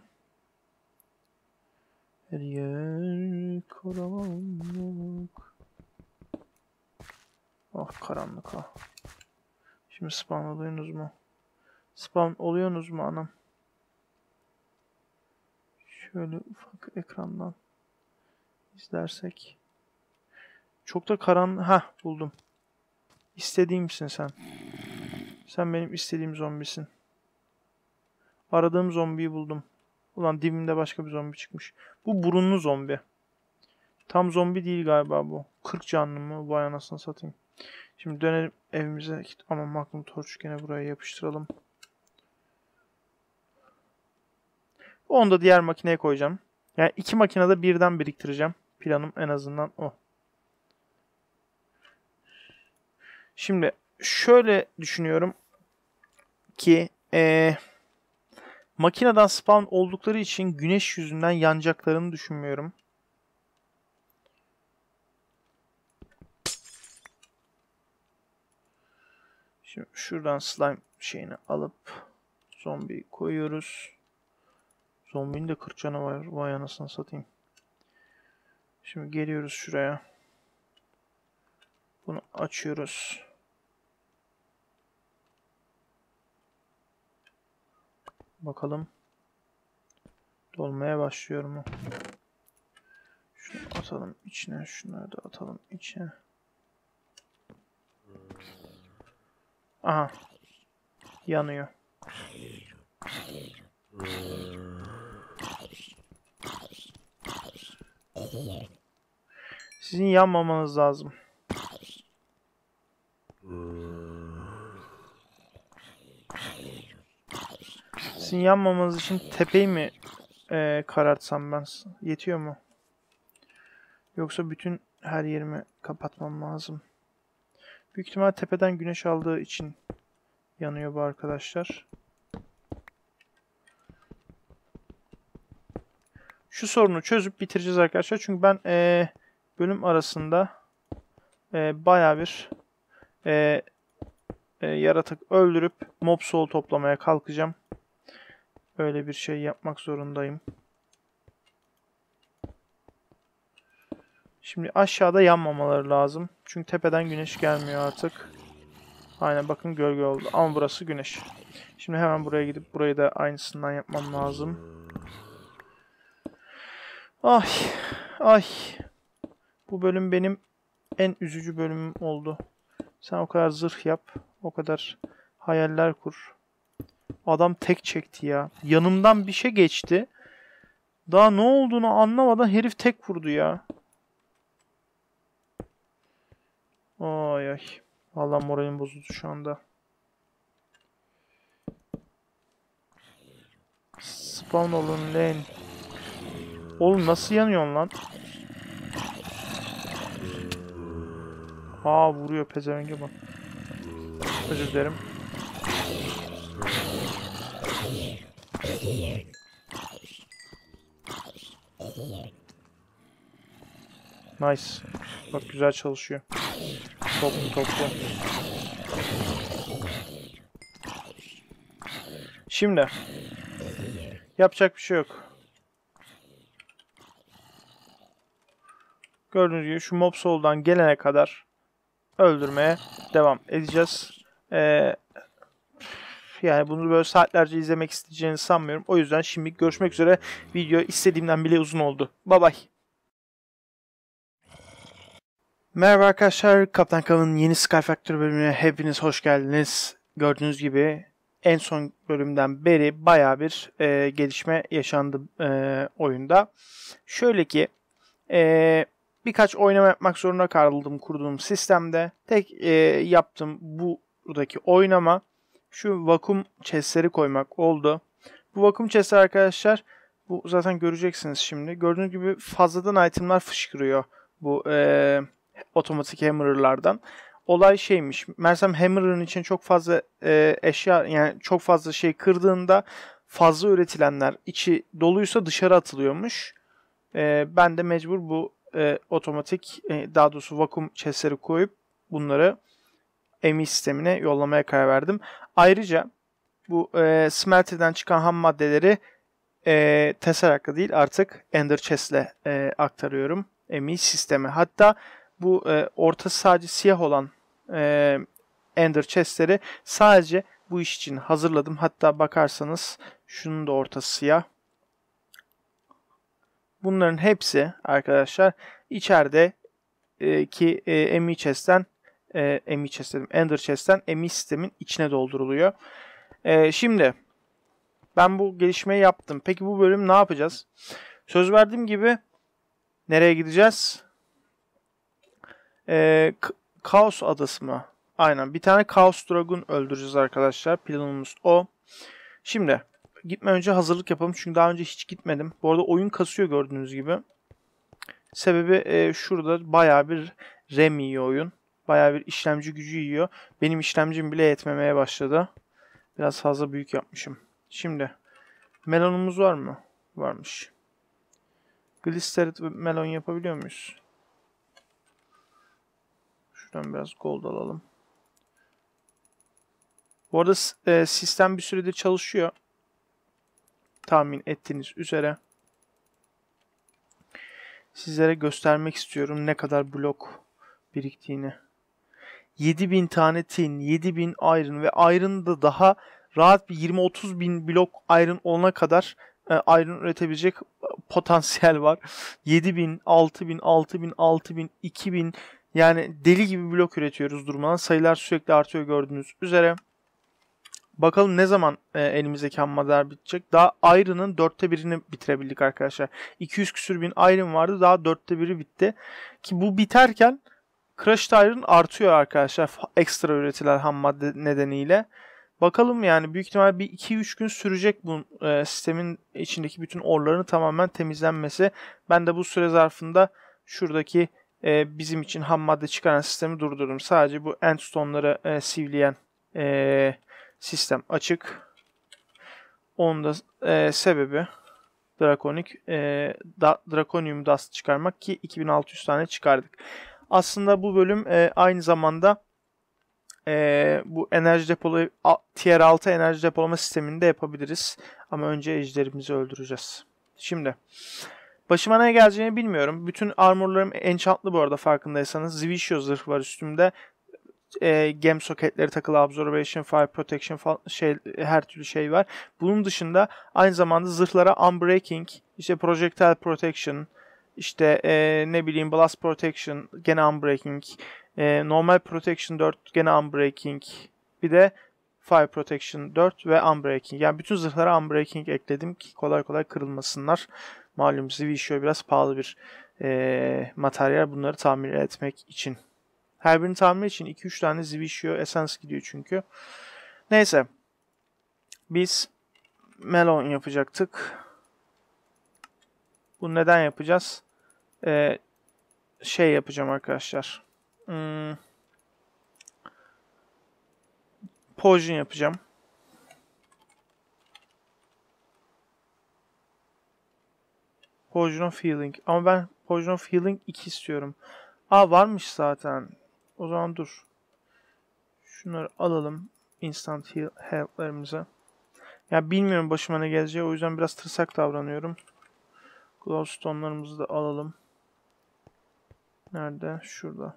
Her yer karanlık. Ah karanlık ha. Şimdi spawn oluyorsunuz mu? Spawn oluyorsunuz mu anam? Şöyle ufak ekrandan izlersek. Çok da karanlık. Hah buldum. İstediğimsin sen. Sen benim istediğim zombisin. Aradığım zombiyi buldum. Ulan dibimde başka bir zombi çıkmış. Bu burunlu zombi. Tam zombi değil galiba bu. kırk canlı mı? Vay anasını satayım. Şimdi dönelim evimize. Ama Magnum Torch gene buraya yapıştıralım. Onu da diğer makineye koyacağım. Yani iki makinede birden biriktireceğim. Planım en azından o. Şimdi şöyle düşünüyorum ki ee, makineden spawn oldukları için güneş yüzünden yanacaklarını düşünmüyorum. Şimdi şuradan slime şeyini alıp zombi koyuyoruz. Zombinin de kırk canı var. Vay anasını satayım. Şimdi geliyoruz şuraya. Bunu açıyoruz. Bakalım. Dolmaya başlıyor mu? Şunu atalım içine. Şunları da atalım içine. Aha. Yanıyor. Sizin yanmamanız lazım. Sizin yanmamanız için tepeyi mi e, karartsam ben? Yetiyor mu? Yoksa bütün her yerimi kapatmam lazım. Büyük ihtimal tepeden güneş aldığı için yanıyor bu arkadaşlar. Şu sorunu çözüp bitireceğiz arkadaşlar. Çünkü ben e, bölüm arasında e, bayağı bir e, e, yaratık öldürüp mob soul toplamaya kalkacağım. Öyle bir şey yapmak zorundayım. Şimdi aşağıda yanmamaları lazım. Çünkü tepeden güneş gelmiyor artık. Aynen bakın gölge oldu. Ama burası güneş. Şimdi hemen buraya gidip burayı da aynısından yapmam lazım. Ay. Ay. Bu bölüm benim en üzücü bölümüm oldu. Sen o kadar zırh yap. O kadar hayaller kur. Adam tek çekti ya. Yanımdan bir şey geçti. Daha ne olduğunu anlamadan herif tek vurdu ya. Ay ay. Vallahi moralim bozuldu şu anda. Spawn olun lan. Oğlum nasıl yanıyorsun lan? Aa vuruyor pezevenge bak. Özür dilerim. Nice. Bak güzel çalışıyor. Toplu toplu. Şimdi. Yapacak bir şey yok. Gördüğünüz gibi şu mob soldan gelene kadar öldürmeye devam edeceğiz. Ee, yani bunu böyle saatlerce izlemek isteyeceğini sanmıyorum. O yüzden şimdi görüşmek üzere. Video istediğimden bile uzun oldu. Bye bye. Merhaba arkadaşlar. Kaptan Kalın'ın yeni Sky Factory bölümüne hepiniz hoş geldiniz. Gördüğünüz gibi en son bölümden beri baya bir e, gelişme yaşandı e, oyunda. Şöyle ki e, birkaç oynama yapmak zorunda kaldım kurduğum sistemde. Tek e, yaptığım buradaki oynama şu vakum chest'leri koymak oldu. Bu vakum chest'ler arkadaşlar, bu zaten göreceksiniz şimdi. Gördüğünüz gibi fazladan itemler fışkırıyor bu e, otomatik hammer'lardan. Olay şeymiş. Mersem hammer'ın için çok fazla e, eşya, yani çok fazla şey kırdığında fazla üretilenler içi doluysa dışarı atılıyormuş. E, ben de mecbur bu e, otomatik e, daha doğrusu vakum chest'leri koyup bunları M E sistemine yollamaya karar verdim. Ayrıca bu e, smelter'den çıkan ham maddeleri e, Tesseract'la değil artık Ender Chest'le e, aktarıyorum M E sisteme. Hatta bu e, ortası sadece siyah olan e, Ender Chest'leri sadece bu iş için hazırladım. Hatta bakarsanız şunun da ortası siyah. Bunların hepsi arkadaşlar içeride e, ki e, M E Chest'ten e, M E Chest dedim, Ender Chest'ten M E sistemin içine dolduruluyor. E, şimdi ben bu gelişmeyi yaptım. Peki bu bölüm ne yapacağız? Söz verdiğim gibi nereye gideceğiz? E, Kaos adası mı? Aynen. Bir tane Chaos Dragon öldüreceğiz arkadaşlar. Planımız o. Şimdi gitmeden önce hazırlık yapalım. Çünkü daha önce hiç gitmedim. Bu arada oyun kasıyor gördüğünüz gibi. Sebebi e, şurada bayağı bir RAM yiyor oyun. Bayağı bir işlemci gücü yiyor. Benim işlemcim bile yetmemeye başladı. Biraz fazla büyük yapmışım. Şimdi melonumuz var mı? Varmış. Glistered melon yapabiliyor muyuz? Şuradan biraz gold alalım. Bu arada e, sistem bir süredir çalışıyor. Tahmin ettiğiniz üzere. Sizlere göstermek istiyorum ne kadar blok biriktiğini. yedi bin tane tin, yedi bin iron ve iron'da daha rahat bir yirmi otuz bin blok iron olana kadar e, iron üretebilecek potansiyel var. yedi bin, altı bin, altı bin, altı bin, iki bin, yani deli gibi blok üretiyoruz durmadan. Sayılar sürekli artıyor gördüğünüz üzere. Bakalım ne zaman e, elimizdeki ham maddeler bitecek. Daha iron'ın dörtte birini bitirebildik arkadaşlar. iki yüz küsür bin iron vardı. Daha dörtte biri bitti. Ki bu biterken Crushed Iron artıyor arkadaşlar. Ekstra üretilen ham madde nedeniyle. Bakalım yani büyük ihtimalle bir iki üç gün sürecek bu e, sistemin içindeki bütün orların tamamen temizlenmesi. Ben de bu süre zarfında şuradaki e, bizim için ham madde çıkaran sistemi durdururum. Sadece bu endstone'ları e, sivleyen e, sistem açık. Onun da e, sebebi Draconic e, da, Draconium Dust çıkarmak ki iki bin altı yüz tane çıkardık. Aslında bu bölüm e, aynı zamanda e, bu enerji depolu tier altı enerji depolama sistemini de yapabiliriz. Ama önce ejderimizi öldüreceğiz. Şimdi başıma ne geleceğini bilmiyorum. Bütün armorlarım enchantlı bu arada farkındaysanız. Zvishio zırh var üstümde. E, gem soketleri takılı, absorption, fire protection falan, şey, her türlü şey var. Bunun dışında aynı zamanda zırhlara unbreaking, işte projectile protection, işte e, ne bileyim blast protection gene unbreaking, e, normal protection dört gene unbreaking, bir de Fire Protection dört ve Unbreaking. Yani bütün zırhlara Unbreaking ekledim ki kolay kolay kırılmasınlar. Malum Zivishio biraz pahalı bir e, materyal bunları tamir etmek için. Her birini tamir için iki üç tane Zivishio Essence gidiyor çünkü. Neyse. Biz Melon yapacaktık. Bunu neden yapacağız? Ee, şey yapacağım arkadaşlar. Hmm. Poison yapacağım. Poison of Healing. Ama ben Poison of Healing iki istiyorum. Aa varmış zaten. O zaman dur. Şunları alalım. Instant heal health'larımıza. Ya bilmiyorum başıma ne geleceği. O yüzden biraz tırsak davranıyorum. Glowstone'larımızı da alalım. Nerede? Şurada.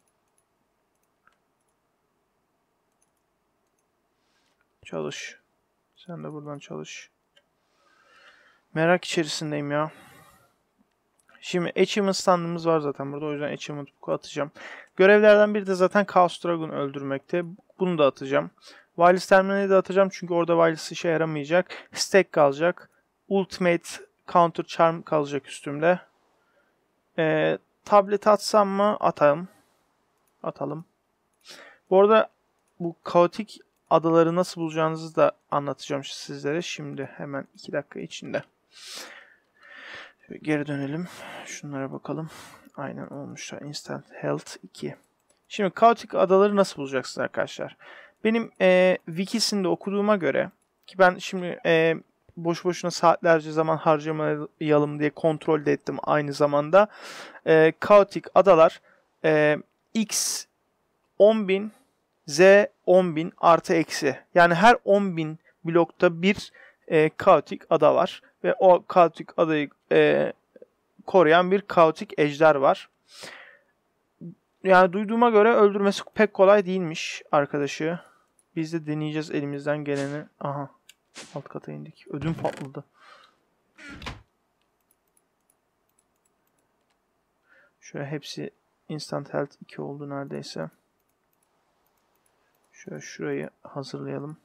Çalış. Sen de buradan çalış. Merak içerisindeyim ya. Şimdi achievement standımız var zaten burada. O yüzden achievement book'u atacağım. Görevlerden biri de zaten Chaos Dragon öldürmekte. Bunu da atacağım. Wireless Terminal'i de atacağım. Çünkü orada wireless işe yaramayacak. Stack kalacak. Ultimate Counter Charm kalacak üstümde. Ee, tablet atsam mı? Atalım. Atalım. Bu arada bu kaotik adaları nasıl bulacağınızı da anlatacağım sizlere. Şimdi hemen iki dakika içinde. Şöyle geri dönelim. Şunlara bakalım. Aynen olmuşlar. Instant Health iki. Şimdi kaotik adaları nasıl bulacaksınız arkadaşlar? Benim e, wikisinde okuduğuma göre ki ben şimdi e, boş boşuna saatlerce zaman harcamayalım diye kontrol de ettim aynı zamanda. E, kaotik adalar e, X on bin, Z on bin artı eksi. Yani her on bin blokta bir e, kaotik ada var. Ve o kaotik adayı e, koruyan bir kaotik ejder var. Yani duyduğuma göre öldürmesi pek kolay değilmiş arkadaşı. Biz de deneyeceğiz elimizden geleni. Aha. Alt kata indik. Ödüm patladı. Şöyle hepsi Instant Health iki oldu neredeyse. Şöyle şurayı hazırlayalım.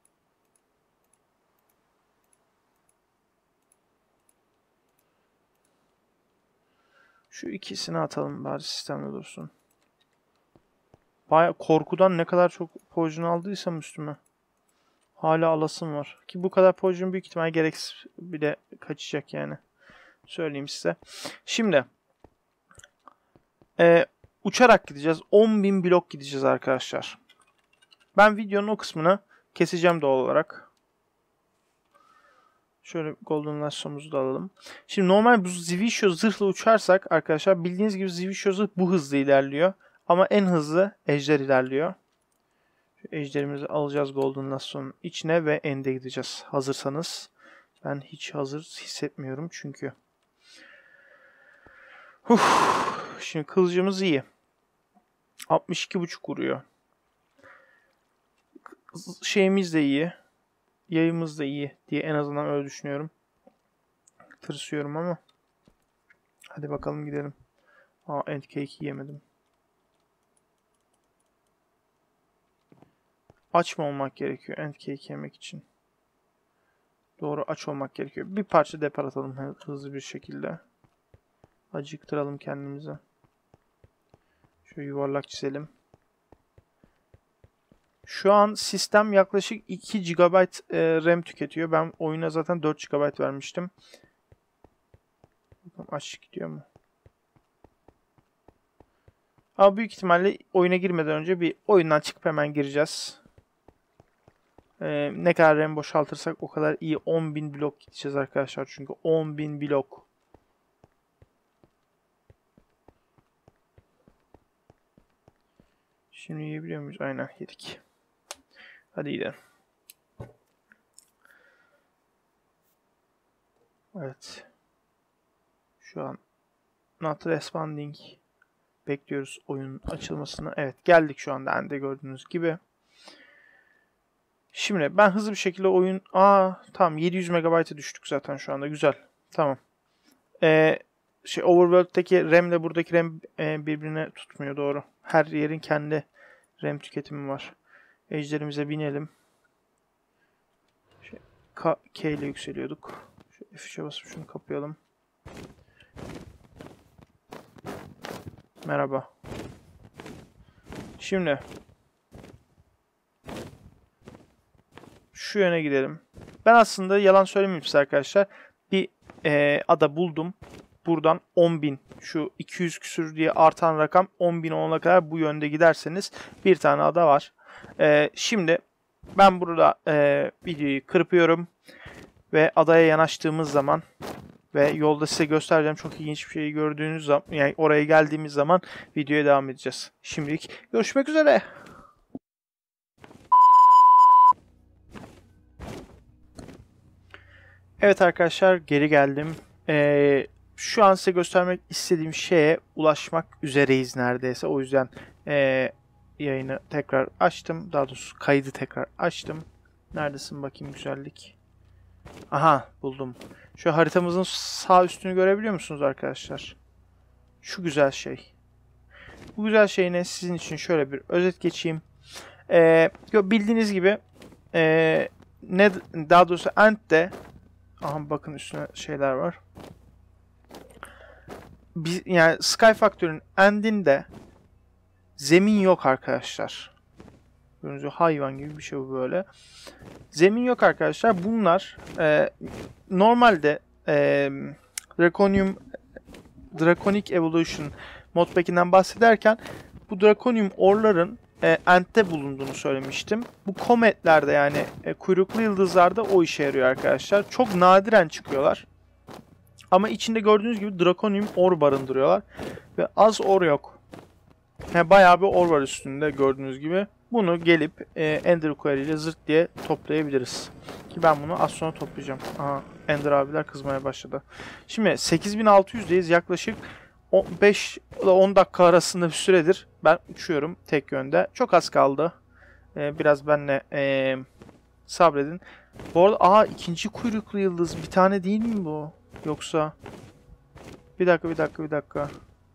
Şu ikisini atalım bari sistemde dursun. Baya korkudan ne kadar çok poison aldıysam üstüme. Hala alasım var. Ki bu kadar poison büyük ihtimal gereksiz bile kaçacak yani. Söyleyeyim size. Şimdi. E, uçarak gideceğiz. on bin blok gideceğiz arkadaşlar. Ben videonun o kısmını keseceğim doğal olarak. Şöyle Golden Lasso'muzu da alalım. Şimdi normal bu Zivishio zırhla uçarsak arkadaşlar bildiğiniz gibi Zivishio zırh bu hızlı ilerliyor. Ama en hızlı ejder ilerliyor. Şu ejderimizi alacağız Golden Lasso'nun içine ve end'e gideceğiz. Hazırsanız. Ben hiç hazır hissetmiyorum çünkü. Uf. Şimdi kılıcımız iyi. altmış iki buçuk vuruyor. Şeyimiz de iyi. Yayımız da iyi diye en azından öyle düşünüyorum. Tırsıyorum ama. Hadi bakalım gidelim. Aa, end cake'i yemedim. Aç mı olmak gerekiyor end cake yemek için? Doğru, aç olmak gerekiyor. Bir parça depar atalım hızlı bir şekilde. Acıktıralım kendimizi. Şöyle yuvarlak çizelim. Şu an sistem yaklaşık iki gigabayt e, RAM tüketiyor. Ben oyuna zaten dört gigabayt vermiştim. Aç gidiyor mu? Ama büyük ihtimalle oyuna girmeden önce bir oyundan çıkıp hemen gireceğiz. Ee, ne kadar RAM boşaltırsak o kadar iyi. on bin blok gideceğiz arkadaşlar. Çünkü on bin blok. Şimdi yiyebiliyor muyuz? Aynen yedik. Hadi gidelim. Evet. Şu an not responding. Bekliyoruz oyunun açılmasını. Evet geldik şu anda end'e gördüğünüz gibi. Şimdi ben hızlı bir şekilde oyun... Aa tamam yedi yüz megabayt'a düştük zaten şu anda. Güzel. Tamam. Ee, şey Overworld'deki RAM ile buradaki RAM e, birbirine tutmuyor doğru. Her yerin kendi RAM tüketimi var. Ejderimize binelim. K, K ile yükseliyorduk. Şu F üç'e basıp şunu kapayalım. Merhaba. Şimdi şu yöne gidelim. Ben aslında yalan söylemeyeyim size arkadaşlar. Bir e, ada buldum. Buradan on bin, şu iki yüz küsür diye artan rakam on bin olana kadar bu yönde giderseniz bir tane ada var. E, şimdi ben burada e, videoyu kırpıyorum ve adaya yanaştığımız zaman ve yolda size göstereceğim çok ilginç bir şeyi gördüğünüz zaman, yani oraya geldiğimiz zaman videoya devam edeceğiz. Şimdilik görüşmek üzere. Evet arkadaşlar, geri geldim. Ee, şu an size göstermek istediğim şeye ulaşmak üzereyiz neredeyse. O yüzden e, yayını tekrar açtım. Daha doğrusu kaydı tekrar açtım. Neredesin bakayım güzellik? Aha, buldum. Şu haritamızın sağ üstünü görebiliyor musunuz arkadaşlar? Şu güzel şey. Bu güzel şey ne? Sizin için şöyle bir özet geçeyim. Ee, bildiğiniz gibi e, ne daha doğrusu End'de, aha bakın üstüne şeyler var. Biz, yani Sky Factory'nin End'inde zemin yok arkadaşlar. Görünüyor hayvan gibi bir şey bu böyle. Zemin yok arkadaşlar. Bunlar e, normalde e, Draconium Draconic Evolution modpack'inden bahsederken bu Draconium orların e, End'de bulunduğunu söylemiştim. Bu kometlerde, yani e, kuyruklu yıldızlarda o işe yarıyor arkadaşlar. Çok nadiren çıkıyorlar. Ama içinde gördüğünüz gibi Draconium or barındırıyorlar. Ve az or yok. Yani bayağı bir or var üstünde gördüğünüz gibi. Bunu gelip e, Ender Query ile zırt diye toplayabiliriz. Ki ben bunu az sonra toplayacağım. Aha, Ender abiler kızmaya başladı. Şimdi sekiz bin altı yüz'deyiz. Yaklaşık beş ile on dakika arasında bir süredir ben uçuyorum tek yönde. Çok az kaldı. Ee, biraz benimle e, sabredin. Bu arada aha, ikinci kuyruklu yıldız. Bir tane değil mi bu? Yoksa... Bir dakika, bir dakika, bir dakika.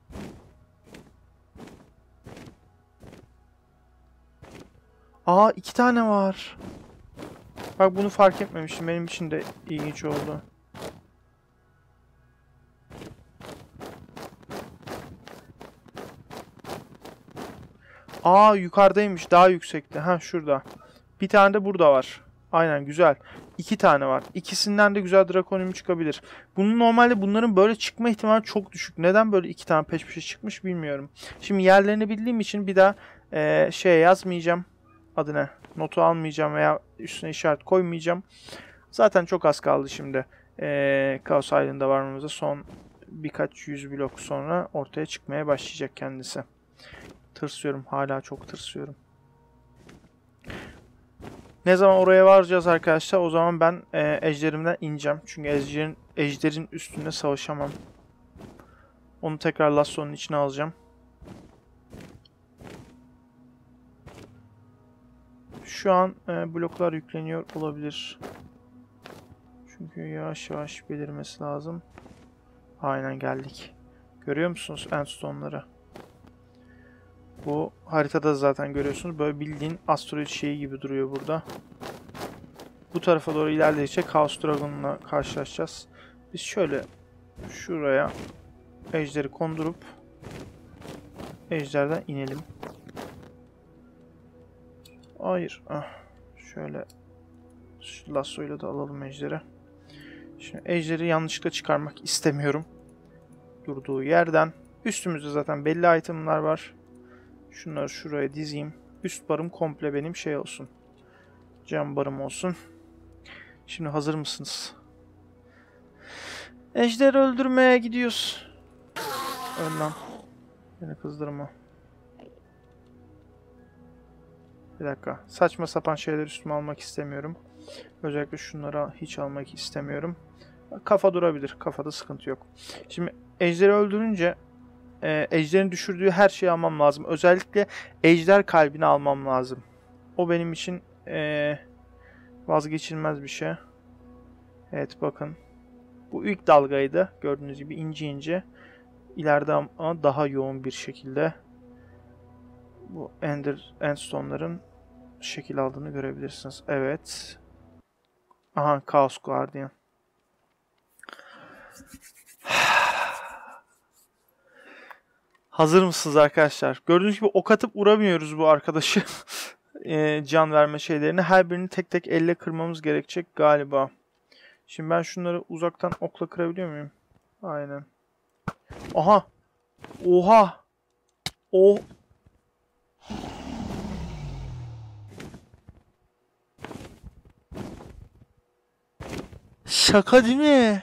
Aa, iki tane var. Bak, bunu fark etmemiştim. Benim için de ilginç oldu. Aa, yukarıdaymış. Daha yüksekte. Ha, şurada. Bir tane de burada var. Aynen, güzel. İki tane var. İkisinden de güzel Draconium çıkabilir. Bunun normalde bunların böyle çıkma ihtimali çok düşük. Neden böyle iki tane peş peşe çıkmış bilmiyorum. Şimdi yerlerini bildiğim için bir daha e, şeye yazmayacağım. Adı ne? Notu almayacağım veya üstüne işaret koymayacağım. Zaten çok az kaldı şimdi. E, Chaos Island'a varmamıza son birkaç yüz blok sonra ortaya çıkmaya başlayacak kendisi. Tırsıyorum. Hala çok tırsıyorum. Ne zaman oraya varacağız arkadaşlar? O zaman ben e, ejderimden ineceğim. Çünkü ejderin, ejderin üstünde savaşamam. Onu tekrar Lasso'nun içine alacağım. Şu an e, bloklar yükleniyor olabilir. Çünkü yavaş yavaş belirmesi lazım. Aynen, geldik. Görüyor musunuz endstone'ları? Bu haritada zaten görüyorsunuz. Böyle bildiğin asteroid şeyi gibi duruyor burada. Bu tarafa doğru ilerledikçe Chaos Dragon'la karşılaşacağız. Biz şöyle şuraya ejderi kondurup ejderden inelim. Hayır. Ah, şöyle şu lassoyla da alalım ejderi. Şimdi ejderi yanlışlıkla çıkarmak istemiyorum. Durduğu yerden. Üstümüzde zaten belli itemler var. Şunları şuraya dizeyim. Üst barım komple benim şey olsun. Cam barım olsun. Şimdi hazır mısınız? Ejderi öldürmeye gidiyoruz. Önden. Beni kızdırma. Bir dakika. Saçma sapan şeyler üstüme almak istemiyorum. Özellikle şunları hiç almak istemiyorum. Kafa durabilir. Kafada sıkıntı yok. Şimdi ejderi öldürünce e, ejderin düşürdüğü her şeyi almam lazım. Özellikle ejder kalbini almam lazım. O benim için e, vazgeçilmez bir şey. Evet, bakın. Bu ilk dalgaydı. Gördüğünüz gibi ince ince. İleride ama daha yoğun bir şekilde bu Ender Endstone'ların şekil aldığını görebilirsiniz. Evet. Aha, Chaos Guardian. Hazır mısınız arkadaşlar? Gördüğünüz gibi ok atıp vuramıyoruz bu arkadaşı. e, can verme şeylerini. Her birini tek tek elle kırmamız gerekecek galiba. Şimdi ben şunları uzaktan okla kırabiliyor muyum? Aynen. Aha. Oha. Oh. Şaka değil mi?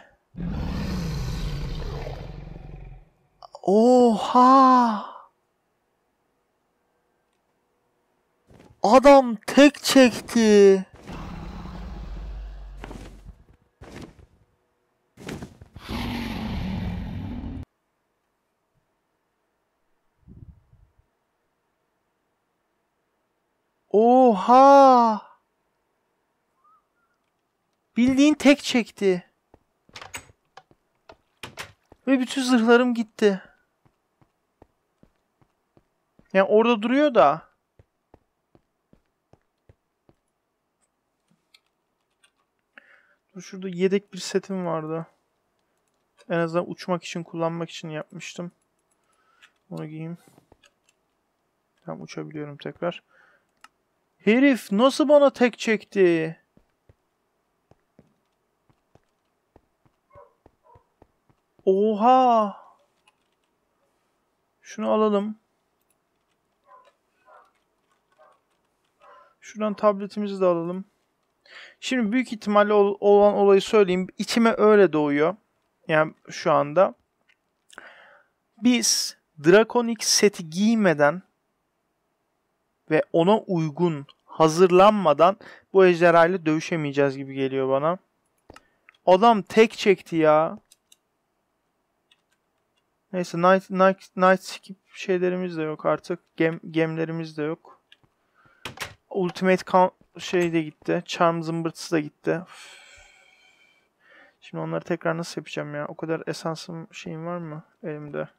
Oha. Adam tek çekti. Oha. Bildiğin tek çekti. Ve bütün zırhlarım gitti. Yani orada duruyor da. Dur, şurada yedek bir setim vardı. En azından uçmak için, kullanmak için yapmıştım. Onu giyeyim. Tamam, uçabiliyorum tekrar. Herif nasıl bana tek çekti? Oha! Şunu alalım. Şuradan tabletimizi de alalım. Şimdi büyük ihtimalle ol olan olayı söyleyeyim. İçime öyle doğuyor. Yani şu anda. Biz Draconic seti giymeden ve ona uygun hazırlanmadan bu ejderhayla dövüşemeyeceğiz gibi geliyor bana. Adam tek çekti ya. Neyse, Night, Night, Night Skip şeylerimiz de yok artık. Gem, gemlerimiz de yok. Ultimate kan şey de gitti. Charm zımbırtısı da gitti. Üff. Şimdi onları tekrar nasıl yapacağım ya? O kadar esansım şeyim var mı elimde?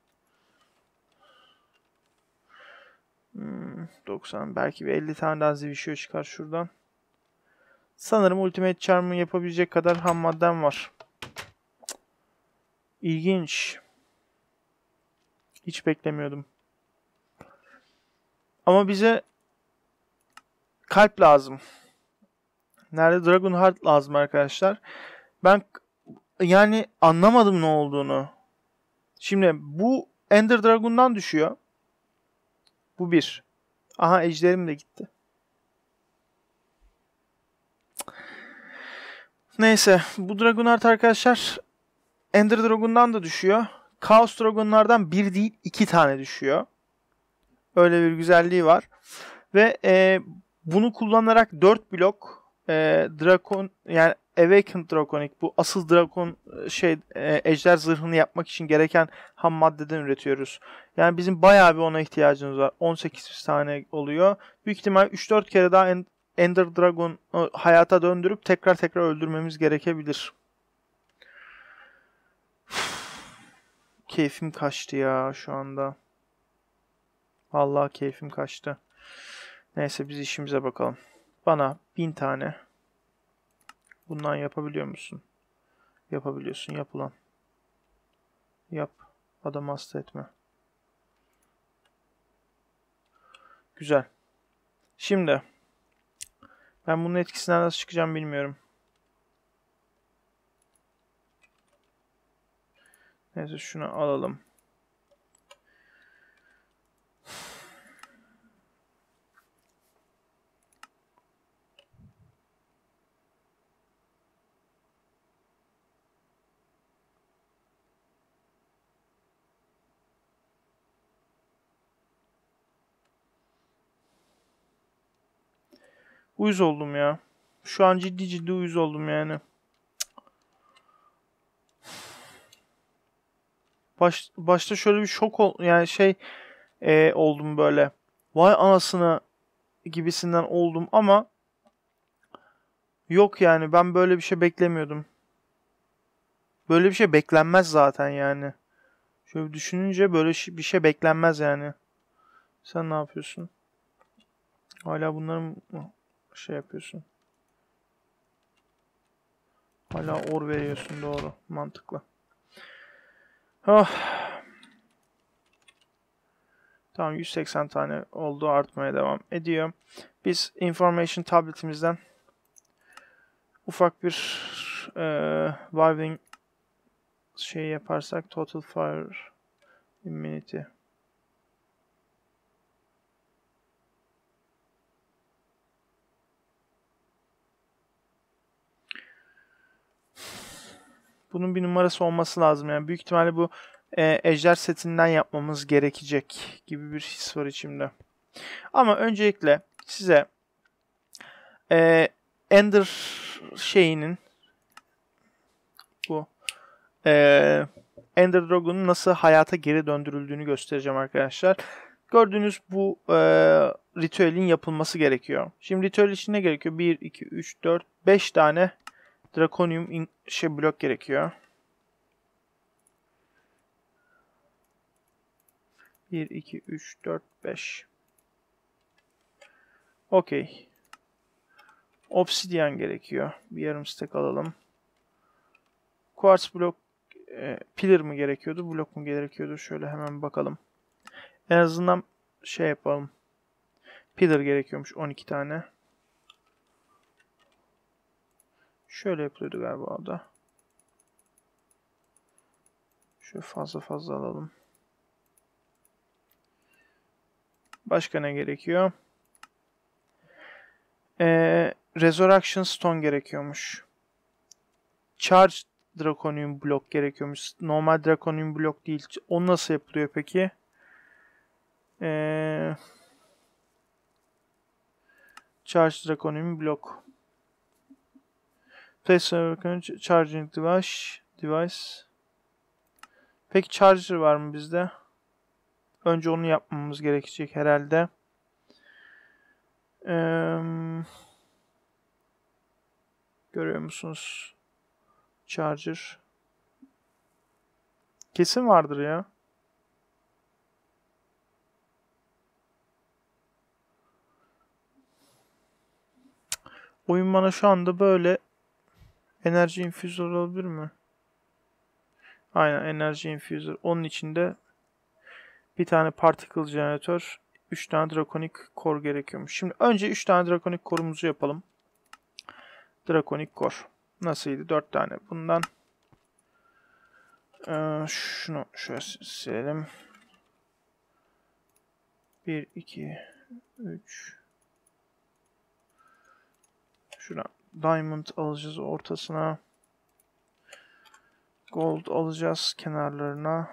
Hmm, doksan, belki bir elli tane daha Zivişio çıkar şuradan. Sanırım Ultimate Charm'ı yapabilecek kadar ham maddem var. İlginç. Hiç beklemiyordum. Ama bize kalp lazım. Nerede? Dragon Heart lazım arkadaşlar. Ben yani anlamadım ne olduğunu. Şimdi bu Ender Dragon'dan düşüyor. Bu bir. Aha, ejderim de gitti. Neyse, bu Dragonheart arkadaşlar Ender Dragon'dan da düşüyor. Chaos Dragon'lardan bir değil iki tane düşüyor. Öyle bir güzelliği var. Ve e, bunu kullanarak dört blok e, Drakon, yani Awakened Draconic, bu asıl Drakon şey e, ejder zırhını yapmak için gereken ham maddeden üretiyoruz. Yani bizim bayağı bir ona ihtiyacımız var. on sekiz tane oluyor. Büyük ihtimal üç dört kere daha Ender Dragon hayata döndürüp tekrar tekrar öldürmemiz gerekebilir. Keyfim kaçtı ya şu anda. Vallahi keyfim kaçtı. Neyse, biz işimize bakalım. Bana bin tane bundan yapabiliyor musun? Yapabiliyorsun. Yapılan. Yap. Adamı hasta etme. Güzel. Şimdi ben bunun etkisinden nasıl çıkacağım bilmiyorum. Neyse, şunu alalım. Uyuz oldum ya. Şu an ciddi ciddi uyuz oldum yani. Baş, başta şöyle bir şok ol, yani şey e, oldum böyle. Vay anasını gibisinden oldum ama yok yani, ben böyle bir şey beklemiyordum. Böyle bir şey beklenmez zaten yani. Şöyle düşününce böyle bir şey beklenmez yani. Sen ne yapıyorsun? Hala bunları mı şey yapıyorsun? Hala or veriyorsun, doğru. Mantıklı. Oh. Tamam, yüz seksen tane oldu, artmaya devam ediyor. Biz information tabletimizden ufak bir e, Warwing şey yaparsak, total fire immunity. Bunun bir numarası olması lazım. Yani büyük ihtimalle bu e, ejder setinden yapmamız gerekecek gibi bir his var içimde. Ama öncelikle size e, Ender şeyinin bu e, Ender Dragon'un nasıl hayata geri döndürüldüğünü göstereceğim arkadaşlar. Gördüğünüz bu e, ritüelin yapılması gerekiyor. Şimdi ritüel için ne gerekiyor? bir, iki, üç, dört, beş tane Draconium şey blok gerekiyor. bir, iki, üç, dört, beş. Okey. Obsidian gerekiyor. Bir yarım stack alalım. Quartz blok, e, pillar mı gerekiyordu, blok mu gerekiyordu? Şöyle hemen bakalım. En azından şey yapalım. Pillar gerekiyormuş on iki tane. Şöyle yapılıyordu galiba o da. Şöyle fazla fazla alalım. Başka ne gerekiyor? Ee, Resurrection Stone gerekiyormuş. Charge Draconium blok gerekiyormuş. Normal Draconium blok değil. O nasıl yapılıyor peki? Ee, Charge Draconium blok. Place Charging Device. Device. Peki Charger var mı bizde? Önce onu yapmamız gerekecek herhalde. Ee, görüyor musunuz? Charger. Kesin vardır ya. Oyun bana şu anda böyle enerji infuser olabilir mi? Aynen, enerji infuser. Onun içinde bir tane particle jeneratör, üç tane draconic core gerekiyormuş. Şimdi önce üç tane draconic core'umuzu yapalım. Draconic core. Nasılydı? dört tane. Bundan ee, şunu şöyle silelim. bir, iki, üç. Şuradan diamond alacağız ortasına. Gold alacağız kenarlarına.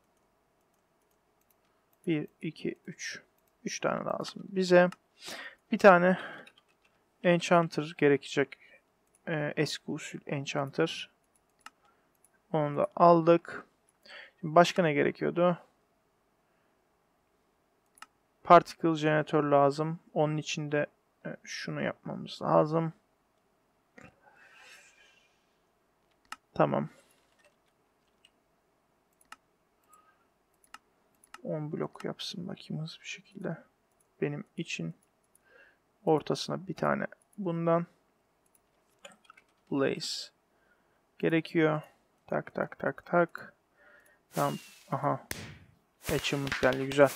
bir, iki, üç. üç tane lazım. Bize bir tane enchanter gerekecek. Ee, eski usul enchanter. Onu da aldık. Şimdi başka ne gerekiyordu? Particle jeneratör lazım. Onun için de şunu yapmamız lazım. Tamam. on blok yapsın bakayım hızlı bir şekilde. Benim için ortasına bir tane bundan blaze gerekiyor. Tak tak tak tak. Tamam. Aha. Achievement geldi. Güzel.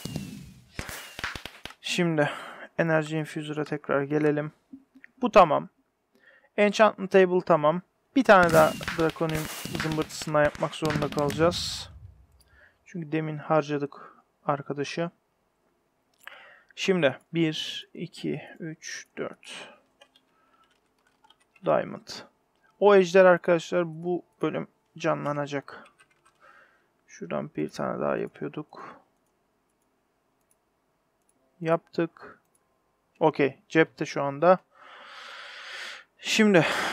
Şimdi Energy Infuser'a tekrar gelelim. Bu tamam. Enchantment Table tamam. Bir tane daha Draconium zımbırtısından yapmak zorunda kalacağız. Çünkü demin harcadık arkadaşı. Şimdi bir, iki, üç, dört. Diamond. O ejder arkadaşlar bu bölüm canlanacak. Şuradan bir tane daha yapıyorduk. Yaptık. Okey. Cepte şu anda. Şimdi